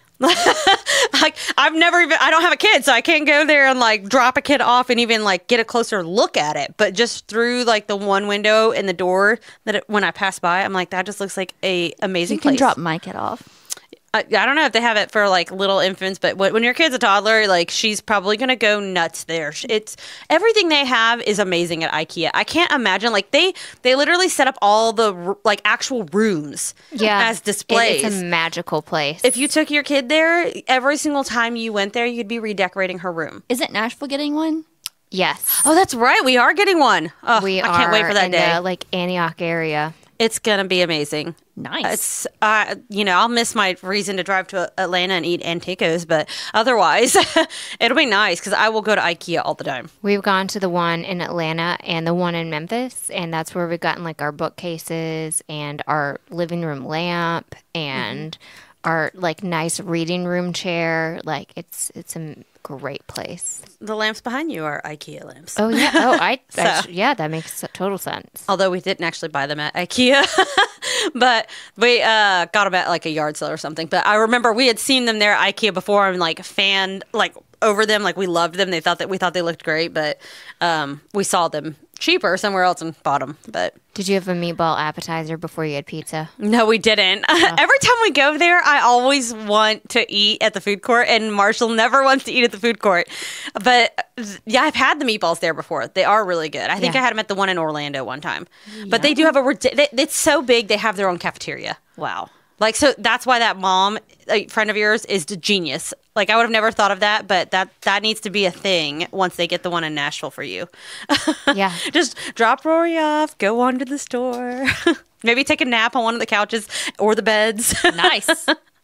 Like I don't have a kid, so I can't go there and like drop a kid off and even like get a closer look at it. But just through like the one window in the door when I pass by, I'm like, that just looks like a amazing You can place. drop my kid off. I don't know if they have it for like little infants, but when your kid's a toddler, like she's probably gonna go nuts there. It's everything they have is amazing at IKEA. I can't imagine like they literally set up all the like actual rooms as displays. It's a magical place. If you took your kid there, every single time you went there, you'd be redecorating her room. Isn't Nashville getting one? Yes. Oh, that's right. We are getting one. Oh, I can't wait for that day. The, like Antioch area. It's gonna be amazing. Nice. It's I'll miss my reason to drive to Atlanta and eat Antico's, but otherwise, it'll be nice because I will go to IKEA all the time. We've gone to the one in Atlanta and the one in Memphis, and that's where we've gotten like our bookcases and our living room lamp and our like nice reading room chair. Like it's a great place. The lamps behind you are IKEA lamps. Oh yeah. Oh, yeah, that makes total sense. Although we didn't actually buy them at IKEA, but we got them at like a yard sale or something. But I remember we had seen them there at IKEA before and like fanned like over them, like we loved them. We thought they looked great, but we saw them cheaper somewhere else and bought them. But did you have a meatball appetizer before you had pizza? no, we didn't. Every time we go there, I always want to eat at the food court, and Marshall never wants to eat at the food court. But yeah, I've had the meatballs there before. They are really good. I think I had them at the one in Orlando one time. Yeah. But they do have it's so big, they have their own cafeteria. Wow. Like, so that's why that mom, a friend of yours, is the genius. Like, I would have never thought of that, but that needs to be a thing once they get the one in Nashville for you. Yeah. Just drop Rory off, go on to the store. Maybe take a nap on one of the couches or the beds. Nice.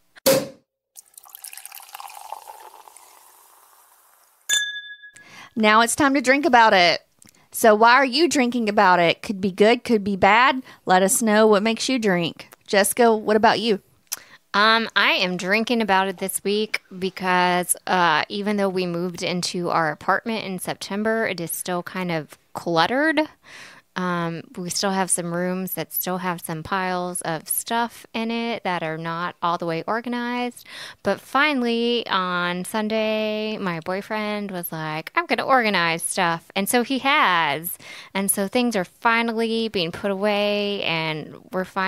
Now it's time to drink about it. So why are you drinking about it? Could be good, could be bad. Let us know what makes you drink. Jessica, what about you? I am drinking about it this week because even though we moved into our apartment in September, it is still kind of cluttered. We still have some rooms that still have some piles of stuff in it that are not all the way organized. But finally, on Sunday, my boyfriend was like, I'm going to organize stuff. And so he has. And so things are finally being put away, and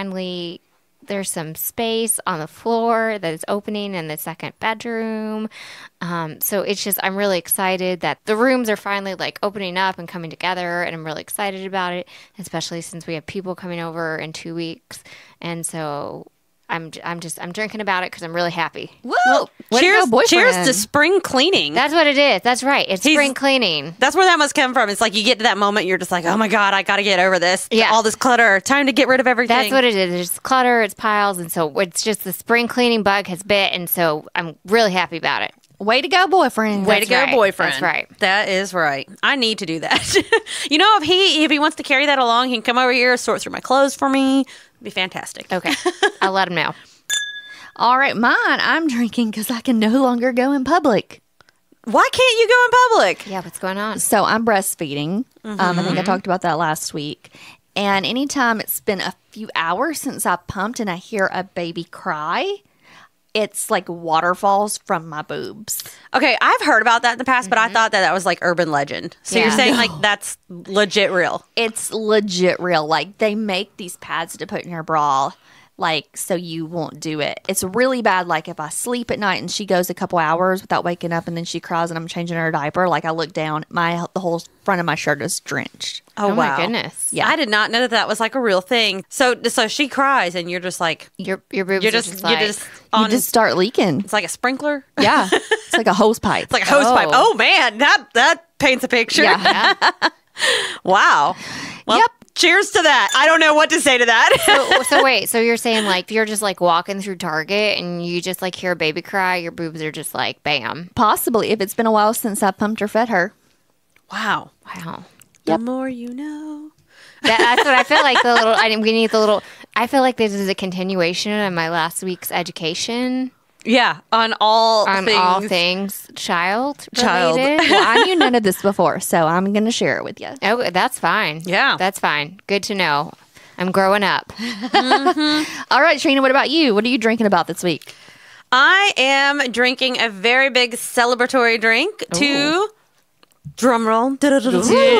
there's some space on the floor that is opening in the second bedroom. So it's just, I'm really excited that the rooms are finally like opening up and coming together, and I'm really excited about it, especially since we have people coming over in 2 weeks. And so I'm drinking about it because I'm really happy. Woo! Well, cheers to spring cleaning. That's what it is. That's right. It's spring cleaning. That's where that must come from. It's like you get to that moment, you're just like, oh my God, I got to get over this. Yeah. All this clutter. Time to get rid of everything. That's what it is. There's clutter, it's piles. And so it's just the spring cleaning bug has bit. And so I'm really happy about it. Way to go, boyfriend. Way to go, boyfriend. That's right. That is right. I need to do that. If he wants to carry that along, he can come over here, sort through my clothes for me. It'd be fantastic. Okay. I'll let him know. All right, mine, I'm drinking because I can no longer go in public. Why can't you go in public? Yeah, what's going on? So I'm breastfeeding. I think I talked about that last week. And anytime it's been a few hours since I pumped and I hear a baby cry, it's like waterfalls from my boobs. Okay, I've heard about that in the past, but I thought that was like urban legend. So you're saying like that's legit real? It's legit real. Like they make these pads to put in your bra, like so you won't do it. It's really bad. Like if I sleep at night and she goes a couple hours without waking up and then she cries and I'm changing her diaper, like I look down, the whole front of my shirt is drenched. Oh wow. My goodness. Yeah, I did not know that was like a real thing. So she cries and you're just like your boobs you just start leaking. It's like a sprinkler. Yeah, it's like a hose pipe. It's like a hose pipe. Oh man, that paints a picture. Yeah. Wow. Well, yep. Cheers to that. I don't know what to say to that. So wait, so you're saying like if you're just like walking through Target and you just like hear a baby cry, your boobs are just like bam. Possibly if it's been a while since I pumped or fed her. Wow. Yep. The more you know. That's what I feel like. I feel like this is a continuation of my last week's education. Yeah, on all things child. Well, I knew none of this before, so I'm going to share it with you. Oh, that's fine. Yeah. That's fine. Good to know. I'm growing up. All right, Trina, what about you? What are you drinking about this week? I am drinking a very big celebratory drink to drumroll.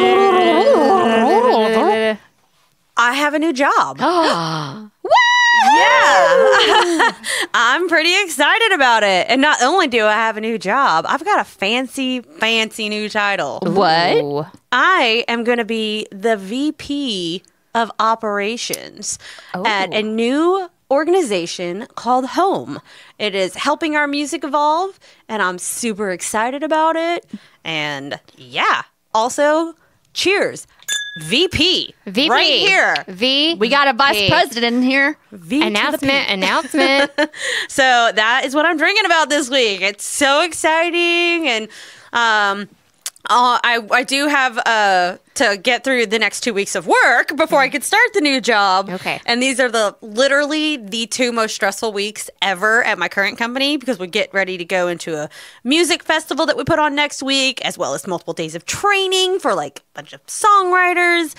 I have a new job. Oh. Yeah. I'm pretty excited about it. And not only do I have a new job, I've got a fancy new title. What? Ooh. I am going to be the VP of operations at a new organization called Home. It is helping our music evolve, and I'm super excited about it. And yeah, also, cheers. VP. VP. Right here. We got a vice president in here. V to the P. Announcement. So that is what I'm drinking about this week. It's so exciting. And I do have to get through the next 2 weeks of work before I could start the new job. Okay. And these are literally the 2 most stressful weeks ever at my current company, because we get ready to go into a music festival that we put on next week, as well as multiple days of training for like a bunch of songwriters.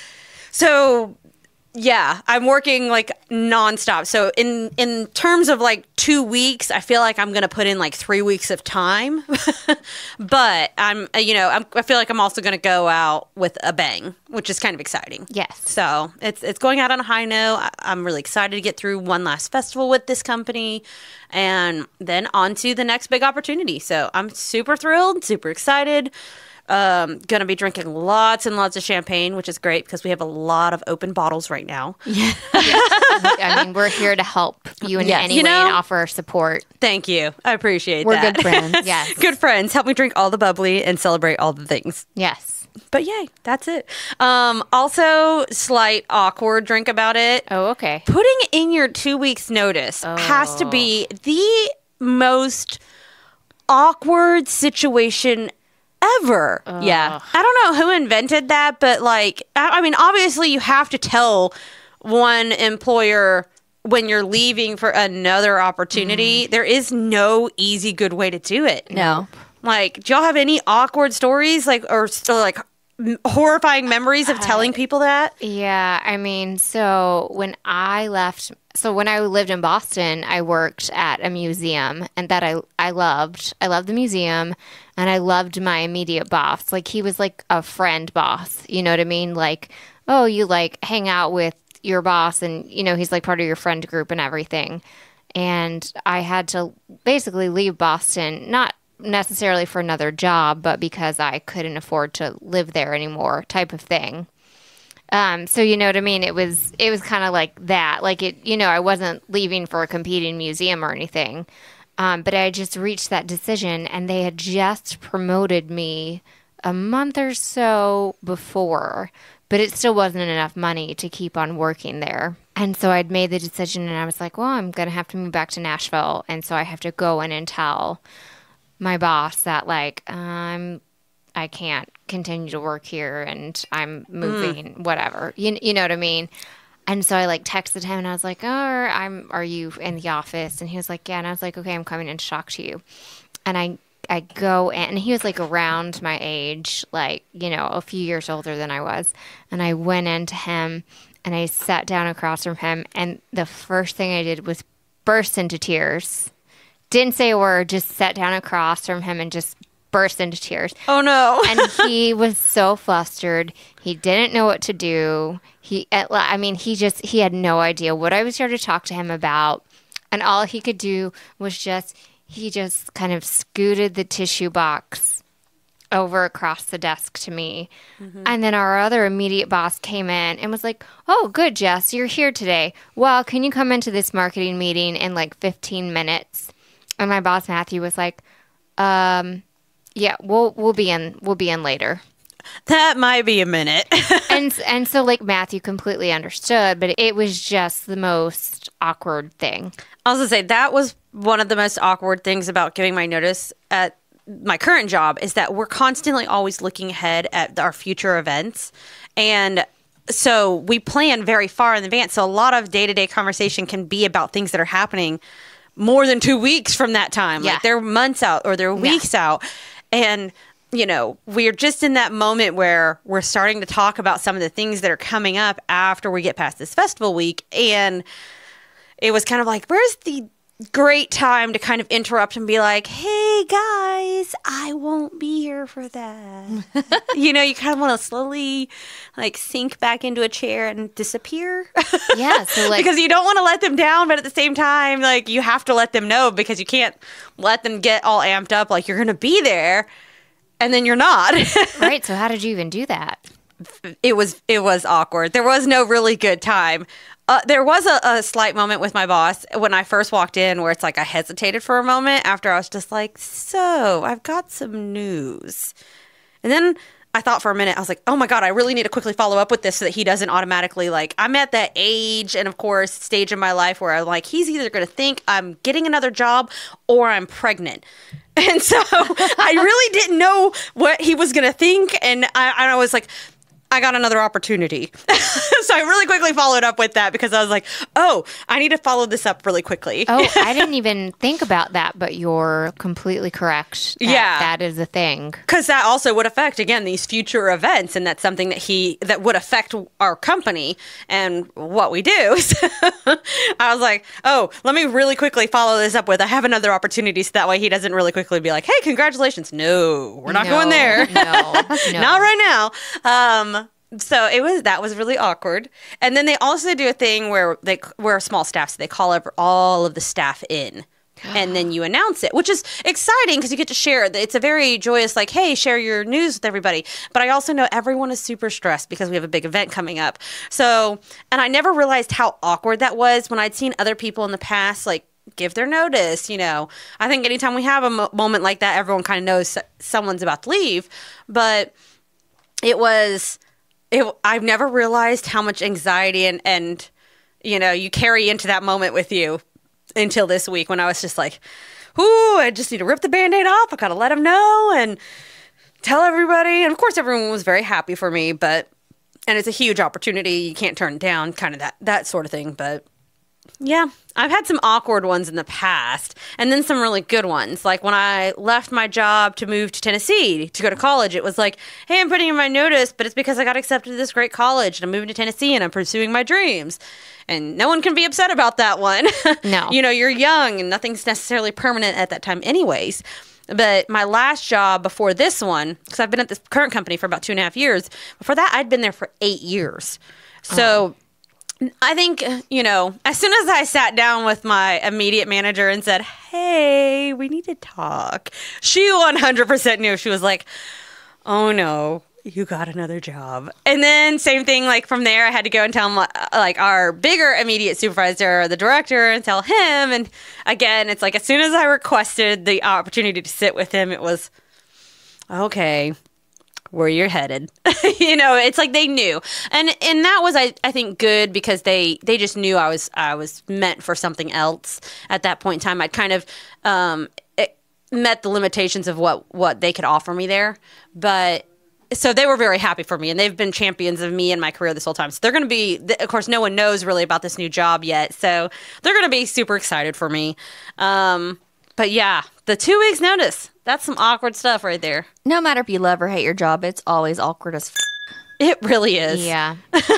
So yeah, I'm working like nonstop. So in terms of like 2 weeks, I feel like I'm going to put in like 3 weeks of time, but I feel like I'm also going to go out with a bang, which is kind of exciting. Yes. So it's going out on a high note. I'm really excited to get through one last festival with this company and then on to the next big opportunity. So I'm super thrilled, super excited. Gonna be drinking lots and lots of champagne, which is great because we have a lot of open bottles right now. Yeah. I mean, we're here to help you in any way and offer our support. Thank you. I appreciate We're that. good friends. Yes. Good friends. Help me drink all the bubbly and celebrate all the things. Yes. But yay, that's it. Also, slight awkward drink about it. Oh, okay. Putting in your 2 weeks notice has to be the most awkward situation ever. Yeah. I don't know who invented that, but like, I mean, obviously you have to tell one employer when you're leaving for another opportunity. There is no easy, good way to do it. No. Like, do y'all have any awkward stories, like, or still like horrifying memories of telling people that? Yeah, I mean, so when I lived in Boston, I worked at a museum, and that I loved. I loved the museum, and I loved my immediate boss. Like, he was like a friend boss, you know what I mean? Like, oh, you like hang out with your boss, and you know, he's like part of your friend group and everything. And I had to basically leave Boston, not necessarily for another job, but because I couldn't afford to live there anymore, type of thing. So you know what I mean? It was kind of like that. Like I wasn't leaving for a competing museum or anything. But I just reached that decision, and they had just promoted me a month or so before, but it still wasn't enough money to keep on working there. And so I'd made the decision, and I was like, well, I'm going to have to move back to Nashville. And so I have to go in and tell my boss that like, I can't continue to work here and I'm moving, whatever. You know what I mean? And so I like texted him, and I was like, are you in the office? And he was like, yeah. And I was like, okay, I'm coming in to talk to you. And I go in, and he was like around my age, like, a few years older than I was. And I went into him, and I sat down across from him, and the first thing I did was burst into tears. Didn't say a word, just sat down across from him and just burst into tears. Oh no. And he was so flustered. He didn't know what to do. He had no idea what I was here to talk to him about. And all he could do was he just kind of scooted the tissue box over across the desk to me. Mm-hmm. And then our other immediate boss came in and was like, oh, good, Jess, you're here today. Well, can you come into this marketing meeting in like 15 minutes? And my boss, Matthew, was like, yeah, we'll be in later. That might be a minute. and so like Matthew completely understood, but it was just the most awkward thing. I was gonna say that was one of the most awkward things about giving my notice at my current job is that we're constantly always looking ahead at our future events. And so we plan very far in advance. So a lot of day-to-day conversation can be about things that are happening more than 2 weeks from that time. Yeah. Like they're months out or they're weeks out. And, we're just in that moment where we're starting to talk about some of the things that are coming up after we get past this festival week. And it was kind of like, where's the great time to kind of interrupt and be like, hey guys, I won't be here for that. You know, you kind of want to slowly like sink back into a chair and disappear. Yeah, so like because you don't want to let them down, but at the same time, like you have to let them know because you can't let them get all amped up like you're going to be there and then you're not. right. So how did you even do that? It was awkward. There was no really good time. There was a slight moment with my boss when I first walked in where it's like I hesitated for a moment after I was just like, so I've got some news. And then I thought for a minute, I was like, oh my God, I really need to quickly follow up with this so that he doesn't automatically like, I'm at that age and of course stage in my life where I'm like, he's either going to think I'm getting another job or I'm pregnant. And so I really didn't know what he was going to think. And I was like, I got another opportunity. So I really quickly followed up with that because I was like, oh, I need to follow this up really quickly. Oh, I didn't even think about that, but you're completely correct. That is a thing. Because that also would affect, again, these future events. And that's something that would affect our company and what we do. So I was like, oh, let me really quickly follow this up with, I have another opportunity. So that way he doesn't really quickly be like, hey, congratulations. No, we're not going there. No. Not right now. So that was really awkward. And then they also do a thing where we're a small staff, so they call all of the staff in. And then you announce it, which is exciting because you get to share. It's a very joyous, like, hey, share your news with everybody. But I also know everyone is super stressed because we have a big event coming up. So, and I never realized how awkward that was when I'd seen other people in the past, like, give their notice, you know. I think anytime we have a moment like that, everyone kind of knows someone's about to leave. But I've never realized how much anxiety and you know, you carry into that moment with you until this week when I was just like, ooh, I just need to rip the Band-Aid off. I got to let them know and tell everybody. And of course, everyone was very happy for me, and it's a huge opportunity. You can't turn it down, kind of that sort of thing. But yeah, I've had some awkward ones in the past and then some really good ones. Like when I left my job to move to Tennessee to go to college, it was like, hey, I'm putting in my notice, but it's because I got accepted to this great college and I'm moving to Tennessee and I'm pursuing my dreams. And no one can be upset about that one. No. You know, you're young and nothing's necessarily permanent at that time anyways. But my last job before this one, because I've been at this current company for about 2.5 years, before that I'd been there for 8 years. So I think, you know, as soon as I sat down with my immediate manager and said, hey, we need to talk, she 100% knew. She was like, oh no, you got another job. And then same thing, like from there, I had to go and tell him, like our bigger immediate supervisor, the director, and tell him. And again, it's like as soon as I requested the opportunity to sit with him, it was, okay, where you're headed. You know, it's like they knew. And that was, I think, good because they just knew I was meant for something else at that point in time. I'd kind of met the limitations of what they could offer me there. But so they were very happy for me, and they've been champions of me and my career this whole time. So they're going to be, of course, no one knows really about this new job yet. So they're going to be super excited for me. But yeah, the 2 weeks notice, that's some awkward stuff right there. No matter if you love or hate your job, it's always awkward as It really is. Yeah.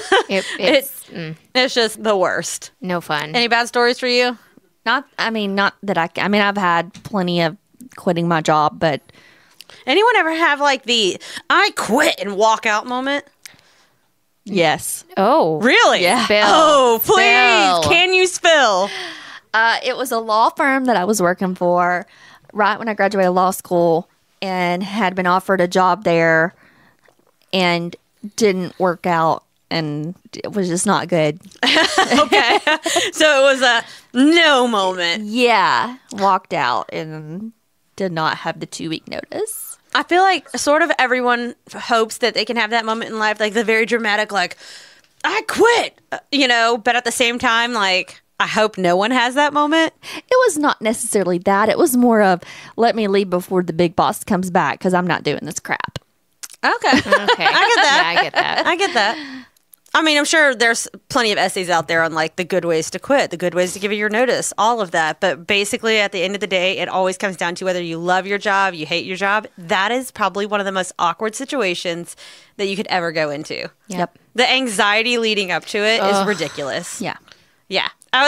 It's just the worst. No fun. Any bad stories for you? not that I've had plenty of quitting my job, but Anyone ever have like the I quit and walk out moment? yes. Oh. Really? Yeah. Spill. Oh, please. Spill. Can you spill? It was a law firm that I was working for right when I graduated law school and had been offered a job there and didn't work out, and it was just not good. Okay. So it was a no moment. Yeah. Walked out and did not have the 2-week notice. I feel like sort of everyone hopes that they can have that moment in life, like the very dramatic, like, I quit, you know, but at the same time, like, I hope no one has that moment. It was not necessarily that. It was more of, let me leave before the big boss comes back because I'm not doing this crap. Okay. Okay. I get that. Yeah, I get that. I get that. I mean, I'm sure there's plenty of essays out there on like the good ways to quit, the good ways to give you your notice, all of that. But basically, at the end of the day, it always comes down to whether you love your job, you hate your job. That is probably one of the most awkward situations that you could ever go into. Yep. The anxiety leading up to it is ridiculous. Yeah. Yeah. I was like,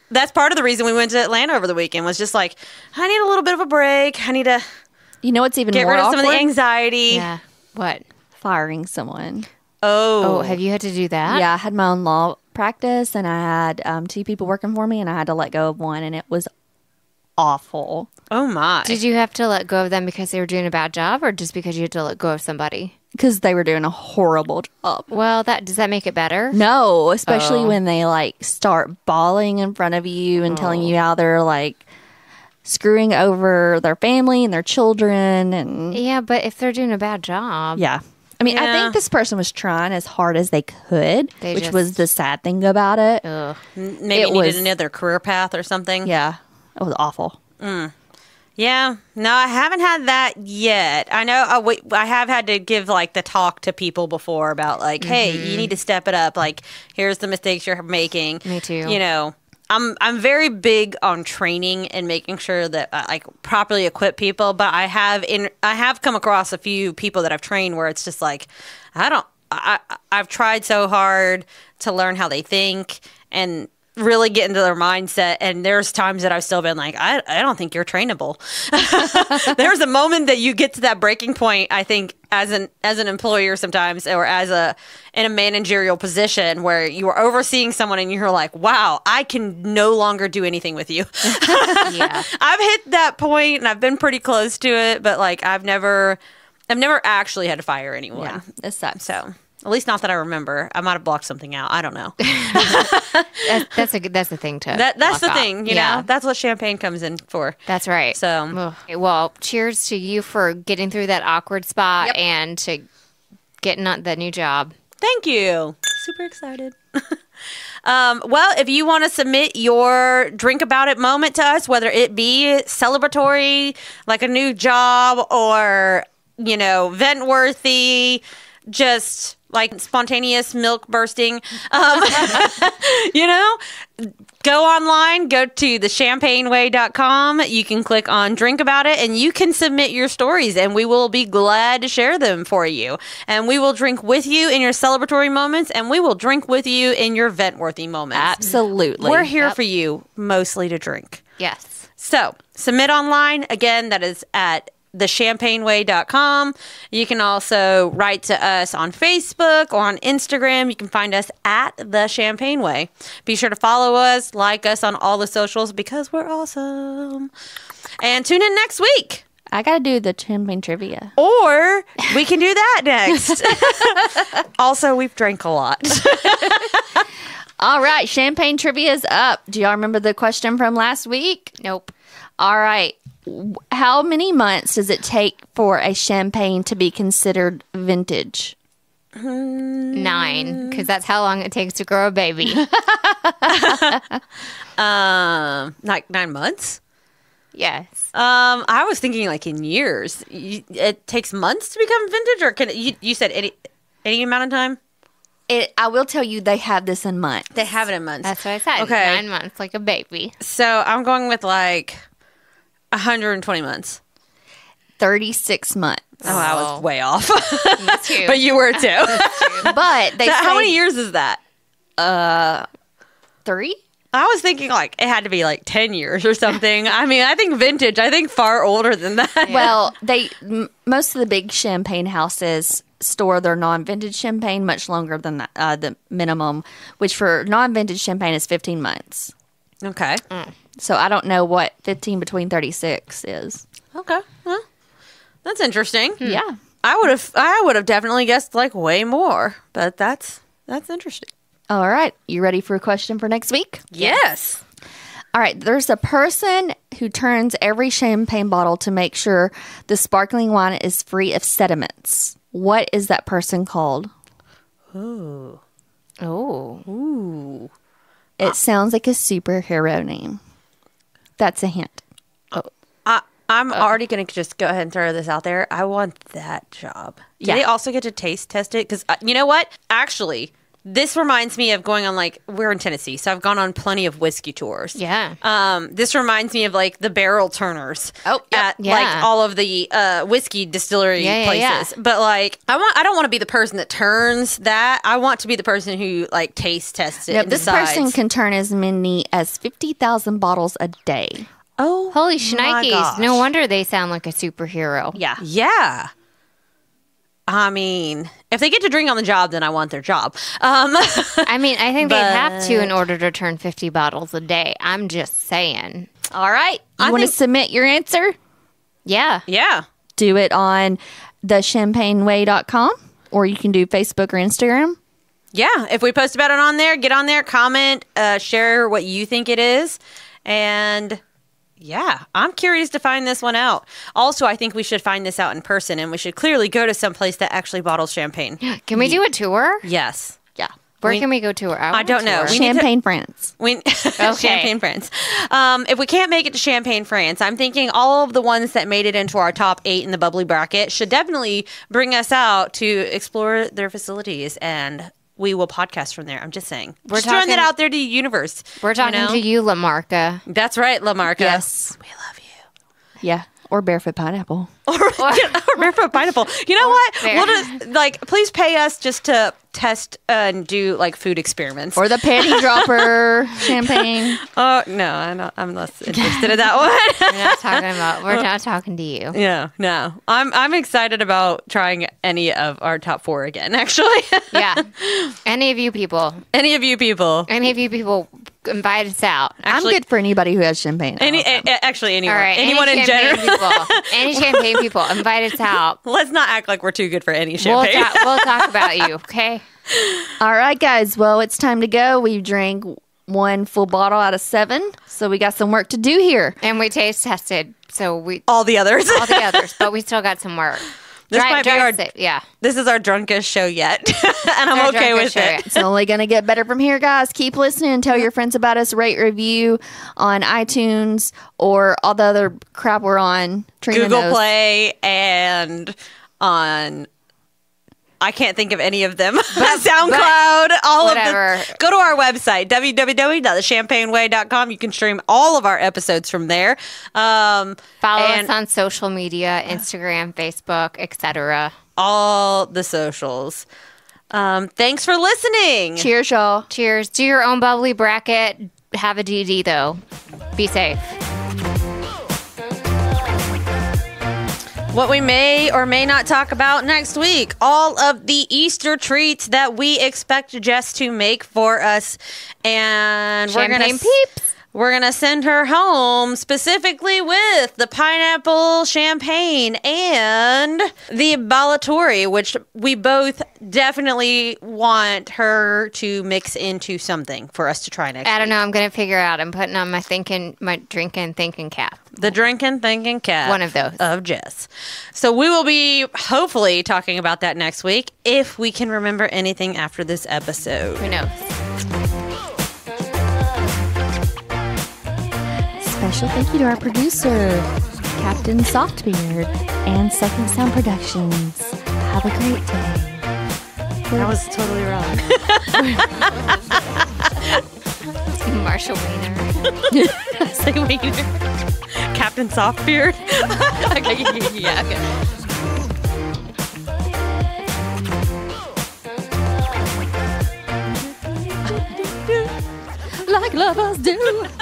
that's part of the reason we went to Atlanta over the weekend was just like, I need a little bit of a break. I need to You know what's even get more rid of some of the awkward? anxiety. Yeah. What? Firing someone. Oh, have you had to do that? Yeah, I had my own law practice, and I had 2 people working for me, and I had to let go of one, and it was awful. Oh my. Did you have to let go of them because they were doing a bad job, or just because you had to let go of somebody? Because they were doing a horrible job. Well, does that make it better? No, especially when they like start bawling in front of you and telling you how they're like screwing over their family and their children and Yeah, but if they're doing a bad job, yeah. I mean, I Yeah. think this person was trying as hard as they could, They which just- was the sad thing about it. ugh. Maybe it you needed was- another career path or something. Yeah, it was awful. Yeah. No, I haven't had that yet. I know I have had to give like the talk to people before about like, hey, you need to step it up. Like, here's the mistakes you're making. Me too. You know, I'm very big on training and making sure that I like properly equip people. But I have come across a few people that I've trained where it's just like, I've tried so hard to learn how they think and really get into their mindset, and there's times that I've still been like, I don't think you're trainable. There's a moment that you get to that breaking point, I think, as an employer sometimes, or in a managerial position where you are overseeing someone and you're like, wow, I can no longer do anything with you. Yeah. I've hit that point and I've been pretty close to it, but like I've never actually had to fire anyone. Yeah, it sucks. So at least not that I remember. I might have blocked something out. I don't know. That's the thing to That's block the out. thing, you know. That's what champagne comes in for. That's right. So Ugh. Well, cheers to you for getting through that awkward spot and to getting on the new job. thank you. Super excited. Well, if you want to submit your drink about it moment to us, whether it be celebratory, like a new job, or vent worthy, just like spontaneous milk bursting, go online, go to thechampagneway.com. You can click on drink about it and you can submit your stories and we will be glad to share them for you. And we will drink with you in your celebratory moments and we will drink with you in your vent-worthy moments. Absolutely. We're here for you mostly to drink. Yes. So submit online. Again, that is at thechampagneway.com. You can also write to us on Facebook or on Instagram. You can find us at The Champagne Way. Be sure to follow us, like us on all the socials because we're awesome. And tune in next week. I got to do the champagne trivia. Or we can do that next. Also, we've drank a lot. All right, champagne trivia is up. Do y'all remember the question from last week? Nope. All right. How many months does it take for a champagne to be considered vintage? 9, because that's how long it takes to grow a baby. Like 9 months? Yes. I was thinking like in years. It takes months to become vintage, or can you said any amount of time? I will tell you, they have this in months. They have it in months. That's what I said. Okay. 9 months, like a baby. So I'm going with like 120 months. 36 months. Oh, I was way off. Me too. But you were too. But they So how say many years is that? 3? I was thinking like it had to be like 10 years or something. I mean, I think vintage. I think far older than that. Well, most of the big champagne houses store their non-vintage champagne much longer than that, the minimum, which for non-vintage champagne is 15 months. Okay. So I don't know what 15 between 36 is. Okay. Well, that's interesting. Yeah. I would have definitely guessed like way more, but that's interesting. All right. You ready for a question for next week? Yes. All right. There's a person who turns every champagne bottle to make sure the sparkling wine is free of sediments. What is that person called? Oh. Ooh. It sounds like a superhero name. That's a hint. I'm already going to just go ahead and throw this out there. I want that job. Do Yeah. they also get to taste test it? Because you know what? Actually, this reminds me of going on, like, we're in Tennessee, so I've gone on plenty of whiskey tours. Yeah. This reminds me of, like, the barrel turners. Oh, yep. At, Yeah. like, all of the whiskey distillery places. But, like, I don't want to be the person that turns that. I want to be the person who, like, taste tests it and This decides. person can turn as many as 50,000 bottles a day. Oh, Holy my shnikes. gosh. No wonder they sound like a superhero. Yeah. Yeah. I mean, if they get to drink on the job, then I want their job. I mean, I think they'd have to in order to turn 50 bottles a day. I'm just saying. All right. You I want to think- submit your answer? Yeah. Yeah. Do it on thechampagneway.com, or you can do Facebook or Instagram. Yeah. If we post about it on there, get on there, comment, share what you think it is. And yeah, I'm curious to find this one out. Also, I think we should find this out in person, and we should clearly go to some place that actually bottles champagne. Can we do a tour? Yes. Yeah. Where can we go tour? I don't know. We need to- Champagne, France. Champagne, France. If we can't make it to Champagne, France, I'm thinking all of the ones that made it into our top 8 in the Bubbly Bracket should definitely bring us out to explore their facilities, and we will podcast from there. I'm just saying. We're just throwing that out there to the universe. We're talking to you, Lamarca. That's right, Lamarca. Yes. We love you. Yeah. Or Barefoot Pineapple. Or Barefoot Pineapple. You know what? Fair. We'll just, like, please pay us just to test and do, like, food experiments. Or the Panty Dropper champagne. Oh, no, I'm less interested in that one. We're not talking to you. Yeah, no. I'm excited about trying any of our top 4 again, actually. Yeah. Any of you people invite us out. I'm good for anybody who has champagne. Actually, anyone. All right. Anyone any in champagne general. People, any champagne people, invite us out. Let's not act like we're too good for any We'll, champagne. we'll talk about you, okay? All right, guys. Well, it's time to go. We drank 1 full bottle out of 7, so we got some work to do here. And we taste tested, so All the others. all the others, but we still got some work. This might be our- yeah. This is our drunkest show yet, and I'm Our okay drunkest with show it. yet. It's only going to get better from here, guys. Keep listening and tell your friends about us. Rate, review on iTunes or all the other crap we're on. Trina Google knows. Play and on... I can't think of any of them. SoundCloud, all whatever. of them. Go to our website, www.thechampagneway.com. You can stream all of our episodes from there. Follow us on social media, Instagram, Facebook, etc. All the socials. Thanks for listening. Cheers, y'all. Cheers. Do your own bubbly bracket. Have a DD, though. Be safe. What we may or may not talk about next week. All of the Easter treats that we expect Jess to make for us. And Champagne peeps. We're going to send her home specifically with the pineapple champagne and the Ballatori, which we both definitely want her to mix into something for us to try next I don't week. know. I'm going to figure out. I'm putting on my drinking, thinking cap. The drinking, thinking cat. One of those. Of Jess. So we will be hopefully talking about that next week if we can remember anything after this episode. Who knows? Special thank you to our producer, Captain Softbeard, and Second Sound Productions. Have a great day. That was totally wrong. Marshall Wiener. Say wiener. Captain Softbeard. Okay, yeah, okay. Like lovers do.